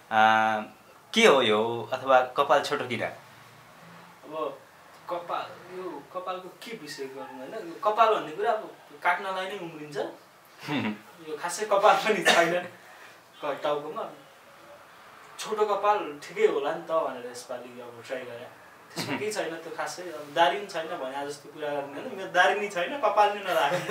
के हो यो, अथवा कपाल छोटो किन? अब कपाल, यो कपालको के विषय गर्नु होइन, कपाल भन्ने कुरा अब काट्नलाई नै उम्रिन्छ। यो खासै कपाल पनि छैन टाउकोमा। छोटो कपाल ठिकै होला नि त भनेर यसपालि अब ट्राई गरेँ। त्यसमा केही छैन, त्यो खासै अब दारी पनि छैन भने जस्तो कुरा गर्ने होइन। मेरो दारी नै छैन, कपाल नै नराख्नु।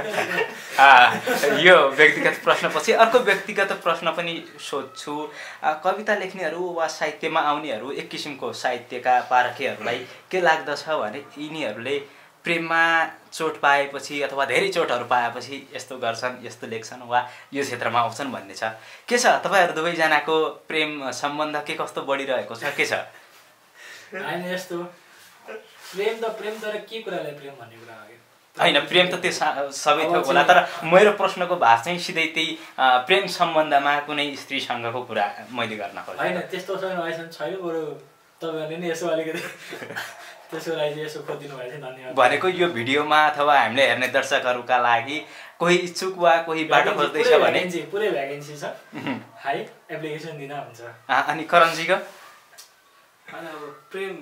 यो व्यक्तिगत प्रश्नपछि अर्को व्यक्तिगत प्रश्न पनि सोध्छु। कविता लेख्नेहरू वा साहित्यमा आउनेहरू एक किसिमको साहित्यका पारखीहरूलाई के लाग्दछ भने यिनीहरूले प्रेममा चोट पाएपछि अथवा धेरै चोटहरू पाएपछि यस्तो गर्छन्, यस्तो लेख्छन् वा यो क्षेत्रमा आउँछन् भन्ने छ। के छ तपाईँहरू दुवैजनाको प्रेम सम्बन्ध के कस्तो बढिरहेको छ, के छ? होइन, यस्तो प्रेम त प्रेम तर के कुरालाई प्रेम भन्ने कुरा हो। होइन, प्रेम त त्यो सबै थोक होला, तर मेरो प्रश्नको भाग चाहिँ सिधै त्यही प्रेम सम्बन्धमा कुनै स्त्रीसँगको कुरा मैले गर्न खोजेँ। होइन, त्यस्तो छैन, अहिलेसम्म छैन। बरु तपाईँहरूले नि यसो अलिकति त्यसको लागि यसो खोजिदिनु भएको थियो, धन्यवाद। भनेको यो भिडियोमा अथवा हामीले हेर्ने दर्शकहरूका लागि कोही इच्छुक वा कोही बाटो खोज्दैछ भने पुरै भ्याकेन्सी छ, हाई एप्लिकेसन दिन हुन्छ। अनि करणजीको अनि अब प्रेम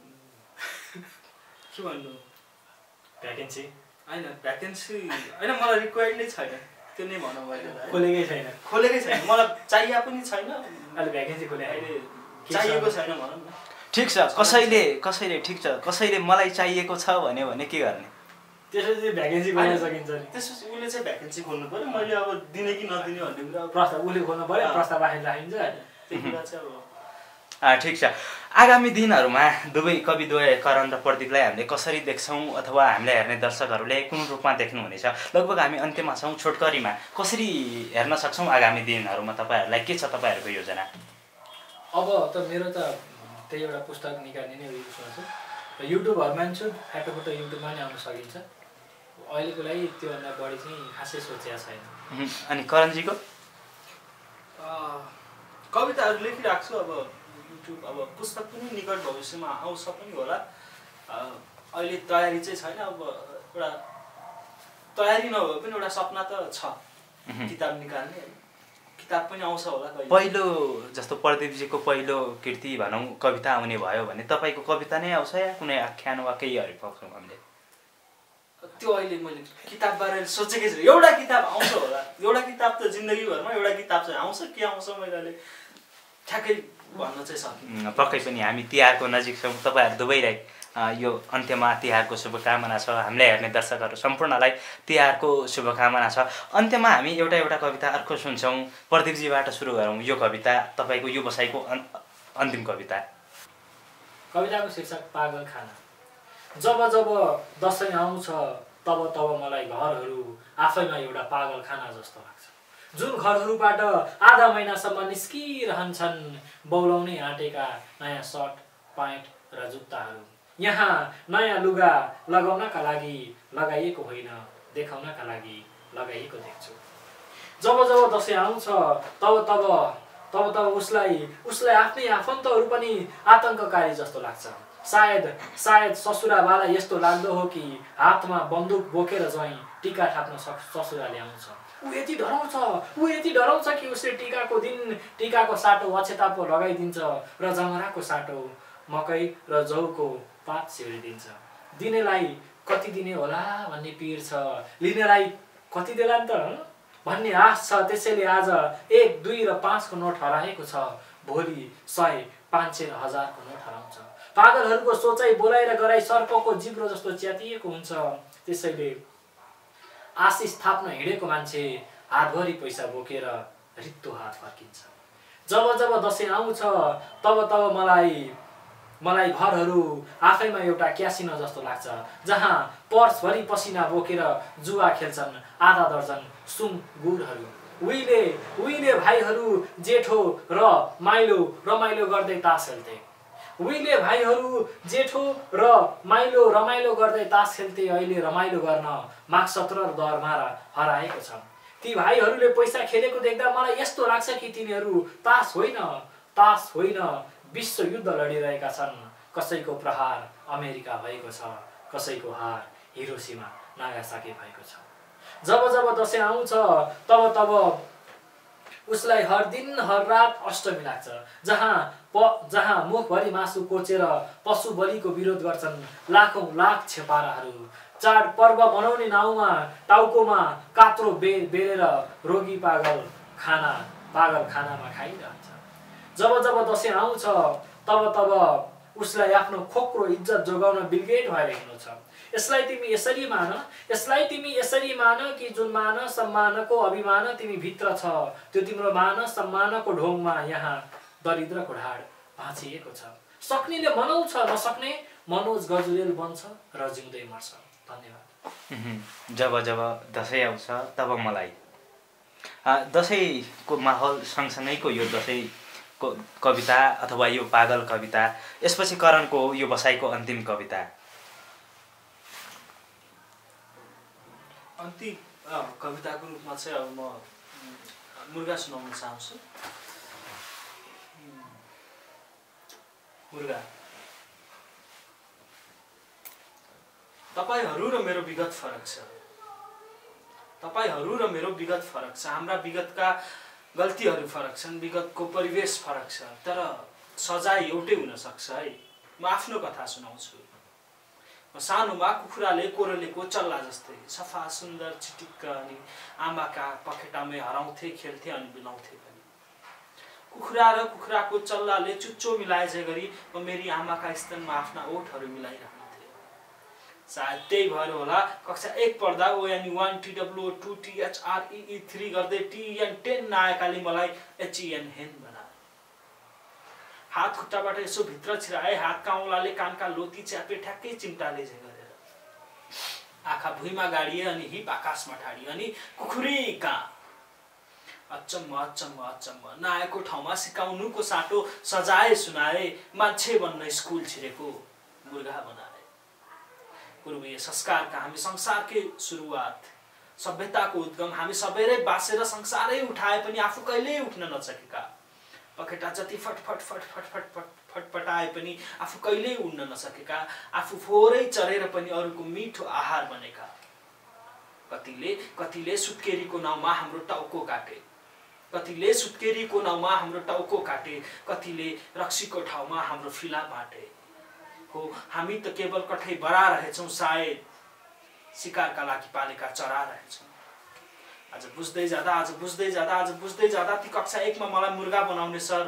के भन्नु, भ्याकेन्सी होइन, भ्याकेन्सी होइन, मलाई रिक्वायर्ड नै छैन, त्यो नै भनौँ। अहिले खोलेकै छैन, खोलेकै छैन, मलाई चाहिएको पनि छैन। अहिले भ्याकेन्सी खोले, अहिले चाहिएको छैन भनौँ न। ठिक छ, कसैले कसैले ठिक छ, कसैले मलाई चाहिएको छ भन्यो भने के गर्ने? त्यसपछि भ्याकेन्सी खोल्न सकिन्छ नि। त्यसपछि उसले चाहिँ भ्याकेन्सी खोल्नु पऱ्यो, मैले अब दिने कि नदिने भन्ने कुरा प्रस्ताव उसले खोल्नु पऱ्यो, प्रस्ताव बाहिर राखिन्छ। त्यो कुरा चाहिँ अब ठिक छ। आगामी दिनहरूमा दुवै कविद्वय करण र प्रदीपलाई हामीले कसरी देख्छौँ अथवा हामीले हेर्ने दर्शकहरूले कुन रूपमा देख्नुहुनेछ? लगभग हामी अन्त्यमा छौँ, छोटकरीमा कसरी हेर्न सक्छौँ आगामी दिनहरूमा? तपाईँहरूलाई के छ तपाईँहरूको योजना? अब त मेरो त त्यही एउटा पुस्तक निकाल्ने नै सोच छ र युट्युबहरूमा पनि छु, फ्याटोफोटो युट्युबमा नि आउन सकिन्छ। अहिलेको लागि त्योभन्दा बढी चाहिँ खासै सोचेको छैन। अनि करणजीको? कविताहरू लेखिरहेको छु, अब युट्युब अब पुस्तक पनि निकट भविष्यमा आउँछ पनि होला। अहिले तयारी चाहिँ छैन, अब एउटा तयारी नभए पनि एउटा सपना त छ किताब निकाल्ने, किताब पनि आउँछ होला। पहिलो जस्तो प्रदीपजीको पहिलो कृति भनौँ कविता आउने भयो भने तपाईँको कविता नै आउँछ या कुनै आख्यान वा केही हरिपक्छौँ हामीले? त्यो अहिले मैले किताबबारे सोचेकै छु। एउटा किताब आउँछ होला, एउटा किताब त जिन्दगीभरमा एउटा किताब चाहिँ आउँछ। के आउँछ मैले अहिले ठ्याक्कै भन्न चाहिँ सकिनँ। पक्कै पनि हामी तिहारको नजिक छौँ। तपाईँहरू दुवैलाई यो अन्त्यमा तिहारको शुभकामना छ। हामीलाई हेर्ने दर्शकहरू सम्पूर्णलाई तिहारको शुभकामना छ। अन्त्यमा हामी एउटा एउटा कविता अर्को सुन्छौँ। प्रदीपजीबाट सुरु गरौँ। यो कविता तपाईँको यो बसाइको अन्तिम कविता। कविताको शीर्षक पागल खाना। जब जब दसैँ आउँछ तब तब मलाई घरहरू आफैमा एउटा पागल खाना जस्तो लाग्छ, जुन घरहरूबाट आधा महिनासम्म निस्किरहन्छन् बौलाउनै आँटेका नयाँ सर्ट प्यान्ट र जुत्ताहरू। यहाँ नयाँ लुगा लगाउनका लागि लगाइएको होइन, देखाउनका लागि लगाइएको देख्छु। जब जब दसैँ आउँछ तब तब तब तब उसलाई उसलाई आफ्नै आफन्तहरू पनि आतङ्ककारी जस्तो लाग्छ। सायद सायद ससुराबाला यस्तो लाग्दो हो कि हातमा बन्दुक बोकेर चाहिँ टिका थाप्न ससुराले आउँछ। ऊ यति डराउँछ ऊ यति डराउँछ कि उसले टिकाको दिन टिकाको साटो अक्षता पो लगाइदिन्छ र जमराको साटो मकै र जौको पात सिउरिदिन्छ। दिनेलाई कति दिने होला भन्ने पिर छ, लिनेलाई कति देला नि त भन्ने आश छ। त्यसैले आज एक दुई र पाँचको नोट हराएको छ, भोलि सय पाँच सय र हजारको नोट हराउँछ। पागलहरूको सोचाइ बोलाएर गराई सर्पको जिब्रो जस्तो च्यातिएको हुन्छ। त्यसैले आशिष थाप्न हिँडेको मान्छे हातभरि पैसा बोकेर रित्तो हात फर्किन्छ। जब जब दसैँ आउँछ तब तब मलाई मलाई घरहरू आफैमा एउटा क्यासिनो जस्तो लाग्छ, जहाँ पर्सभरि पसिना बोकेर जुवा खेल्छन् आधा दर्जन सुन गुडहरू। उहिले उहिले भाइहरू जेठो र माइलो रमाइलो गर्दै तास खेल्थे। उहिले भाइहरू जेठो र माइलो रमाइलो गर्दै तास खेल्थे। अहिले रमाइलो गर्न माघ सत्र र दरमारा हराएको छ। ती भाइहरूले पैसा खेलेको देख्दा मलाई यस्तो लाग्छ कि तिनीहरू तास होइन तास होइन विश्व युद्ध लडिरहेका छन्। कसैको प्रहार अमेरिका भएको छ, कसैको हार हिरोसिमा नागासाकी भएको छ। जब जब दसैँ आउँछ तब तब उसलाई हर दिन हर रात अष्टमी लाग्छ, जहाँ प जहाँ मुखभरि मासु कोचेर पशु बलिको विरोध गर्छन् लाखौं लाख छेपाराहरू। चाड पर्व मनाउने नाउँमा टाउकोमा कात्रो बे बेरेर रोगी पागल खाना पागल खानामा खाइरहन्छ। जब जब दसैँ आउँछ तब तब उसलाई आफ्नो खोक्रो इज्जत जोगाउन बिलगेट भएर हिँड्नु छ। यसलाई तिमी यसरी मान यसलाई तिमी यसरी मान कि जुन मान सम्मानको अभिमान तिमी भित्र छ, त्यो तिम्रो मान सम्मानको ढोङमा यहाँ दरिद्रको ढाड भाँचिएको छ। सक्नेले मनाउँछ, नसक्ने मनोज गजुरेल बन्छ र जिउँदै मर्छ। धन्यवाद। जब जब दसैँ आउँछ तब मलाई दसैँको माहौल सँगसँगैको यो दसैँको कविता अथवा यो पागल कविता, यसपछि करणको यो बसाइको अन्तिम कविता। अन्तिम कविताको रूपमा चाहिँ अब म मुर्गा सुनाउन चाहन्छु। मुर्गा। तपाईहरू र मेरो विगत फरक छ, तपाईहरू र मेरो विगत फरक छ। हाम्रा विगतका गल्तीहरू फरक छन्, विगतको परिवेश फरक छ, तर सजाय एउटै हुन सक्छ है। म आफ्नो कथा सुनाउँछु। सानोमा कुखुराले कोरोलेको चल्ला जस्तै सफा सुन्दर चिटिक्क अनि आमाका पखेटामै हराउँथे, खेल्थे अनि बिलाउँथे पनि। कुखुरा र कुखुराको चल्लाले चुच्चो मिलाए गरी म मेरी आमाका स्तनमा आफ्ना ओठहरू मिलाइरहन्थे। सायद त्यही भएर होला कक्षा एक पढ्दा O N one T W two T H R E three गर्दै टिएन टेन नआएकाले मलाई एचइएन हेन बनाए। हात खुट्टाबाट यसो भित्र छिराए हातका औँलाले कानका लोती च्यापे ठ्याक्कै चिम्टाले झै गरेर आँखा भुइँमा गाडिए अनि हिप आकाशमा ठाडिए अनि कुखुरी कहाँ अचम्म अचम्म अचम्म नआएको ठाउँमा सिकाउनुको साटो सजाए सुनाए मान्छे बन्न स्कुल छिरेको मुर्गा बनाए पूर्वीय संस्कारका हामी संसारकै सुरुवात सभ्यताको उद्गम हामी सबैले बासेर संसारै उठाए पनि आफू कहिल्यै उठ्न नसकेका पखेटा जति फटफट फटफट फटफट फटफटाए पनि आफू कहिल्यै उड्न नसकेका आफू फोहोरै चरेर पनि अरूको मिठो आहार बनेका कतिले कतिले सुत्केरीको नाउँमा हाम्रो टाउको काटे कतिले सुत्केरीको नाउँमा हाम्रो टाउको काटे कतिले रक्सीको ठाउँमा हाम्रो फिला बाटे हो हामी त केवल कठै बरा रहेछौँ सायद शिकारका लागि पालेका चरा रहेछौँ आज बुझ्दै जाँदा आज बुझ्दै जाँदा आज बुझ्दै जाँदा ती कक्षा एकमा मलाई मुर्गा बनाउने सर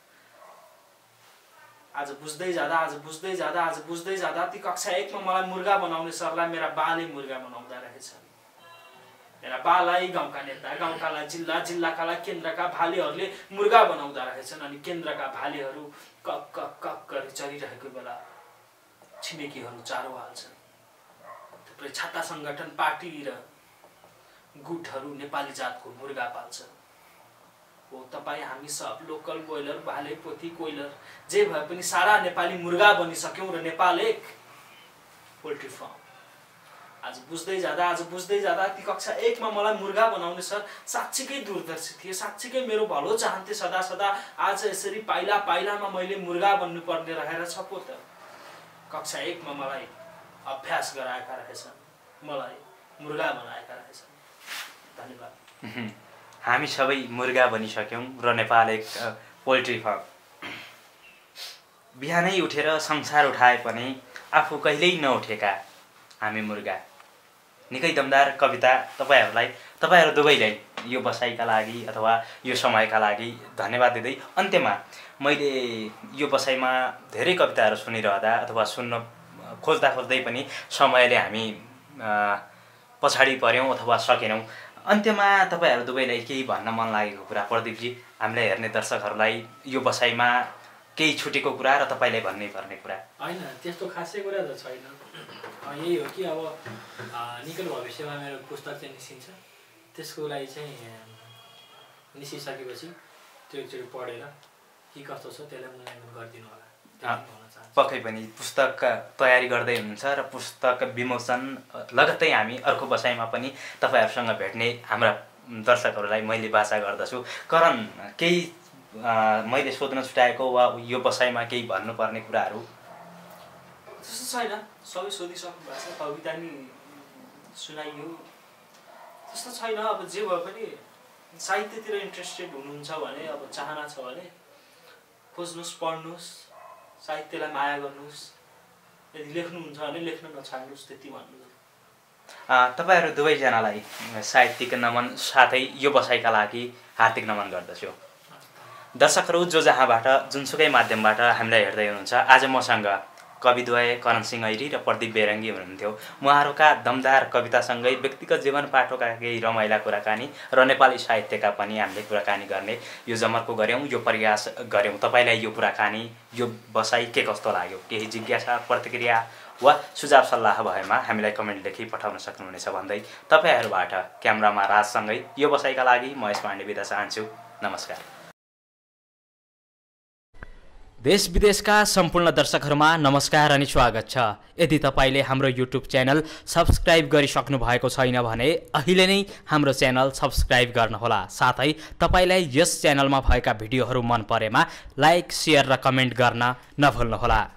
आज बुझ्दै जाँदा आज बुझ्दै जाँदा आज बुझ्दै जाँदा ती कक्षा एकमा मलाई मुर्गा बनाउने सरलाई मेरा बाले मुर्गा बनाउँदा रहेछन् मेरा बालाई गाउँका नेता गाउँकालाई जिल्ला जिल्लाकालाई केन्द्रका भालेहरूले मुर्गा बनाउँदा रहेछन् अनि केन्द्रका भालेहरू कक कक कक गरी चरिरहेको बेला छिमेकीहरू चारो हाल्छन् थुप्रै छाता सङ्गठन पार्टी र गुटहरू नेपाली जातको मुर्गा पाल्छन् हो तपाईँ हामी सब लोकल बोइलर भाले पोथी कोइलर जे भए पनि सारा नेपाली मुर्गा बनिसक्यौँ र नेपाल एक पोल्ट्री फार्म आज बुझ्दै जाँदा आज बुझ्दै जाँदा ती कक्षा एकमा मलाई मुर्गा बनाउने सर साँच्चीकै दूरदर्शी थिए साँच्चीकै मेरो भलो चाहन्थे सदा सदा आज यसरी पाइला पाइलामा मैले मुर्गा बन्नुपर्ने रहेर छ पो त कक्षा एकमा मलाई अभ्यास गराएका रहेछन् मलाई मुर्गा बनाएका रहेछन् धन्यवाद हामी सबै मुर्गा बनिसक्यौँ र नेपाल एक पोल्ट्री फार्म बिहानै उठेर संसार उठाए पनि आफू कहिल्यै नउठेका हामी मुर्गा निकै दमदार कविता तपाईहरूलाई तपाईहरू दुवैलाई यो बसाइका लागि अथवा यो समयका लागि धन्यवाद दिँदै अन्त्यमा मैले यो बसाइमा धेरै कविताहरू सुनिरहँदा अथवा सुन्न खोज्दा खोज्दै पनि समयले हामी पछाडि पर्यौँ अथवा सकेनौँ अन्त्यमा तपाईहरू दुवैलाई केही भन्न मन लागेको कुरा प्रदीपजी हामीलाई हेर्ने दर्शकहरूलाई यो बसाइमा केही छुटेको कुरा र तपाईँलाई भन्नै पर्ने कुरा होइन त्यस्तो खासै कुरा त छैन यही हो कि अब निकट भविष्यमा मेरो पुस्तक चाहिँ निस्किन्छ त्यसको लागि चाहिँ निस्किसकेपछि त्यो एकचोटि पढेर के कस्तो छ त्यसलाई मूल्याङ्कन गरिदिनु होला पक्कै पनि पुस्तक तयारी गर्दै हुनुहुन्छ र पुस्तक विमोचन लगत्तै हामी अर्को बसाइमा पनि तपाईँहरूसँग भेट्ने हाम्रा दर्शकहरूलाई मैले बाचा गर्दछु करण केही मैले सोध्न छुटाएको वा यो बसाइमा केही भन्नुपर्ने कुराहरू त्यस्तो छैन सबै सोधिसक्नु भएको छ कविता नि सुनाइयो त्यस्तो छैन अब जे भए पनि साहित्यतिर इन्ट्रेस्टेड हुनुहुन्छ भने अब चाहना छ भने खोज्नुहोस् पढ्नुहोस् साहित्यलाई माया गर्नुहोस् यदि लेख्नुहुन्छ भने लेख्न नछाड्नुहोस् त्यति भन्नु तपाईँहरू दुवैजनालाई साहित्यिक नमन साथै यो बसाइका लागि हार्दिक नमन गर्दछु दर्शकहरू जो जहाँबाट जुनसुकै माध्यमबाट हामीलाई हेर्दै हुनुहुन्छ आज मसँग कविद्वय करण सिंह ऐरी र प्रदीप बेरङ्गी हुनुहुन्थ्यो उहाँहरूका दमदार कवितासँगै व्यक्तिगत जीवन पाठोका केही रमाइला कुराकानी र नेपाली साहित्यका पनि हामीले कुराकानी गर्ने यो जमर्को गऱ्यौँ यो प्रयास गऱ्यौँ तपाईँलाई यो कुराकानी यो बसाइ के कस्तो लाग्यो केही जिज्ञासा प्रतिक्रिया वा सुझाव सल्लाह भएमा हामीलाई कमेन्ट लेखी पठाउन सक्नुहुनेछ भन्दै तपाईँहरूबाट क्यामेरामा राजसँगै यो बसाइका लागि म यस पाण्डे बिदा चाहन्छु नमस्कार देश विदेशका सम्पूर्ण दर्शकहरूमा नमस्कार अनि स्वागत छ यदि तपाईँले हाम्रो युट्युब च्यानल सब्स्क्राइब गरिसक्नु भएको छैन भने अहिले नै हाम्रो च्यानल सब्स्क्राइब गर्नुहोला साथै तपाईँलाई यस च्यानलमा भएका भिडियोहरू मन परेमा लाइक शेयर र कमेन्ट गर्न नभुल्नुहोला।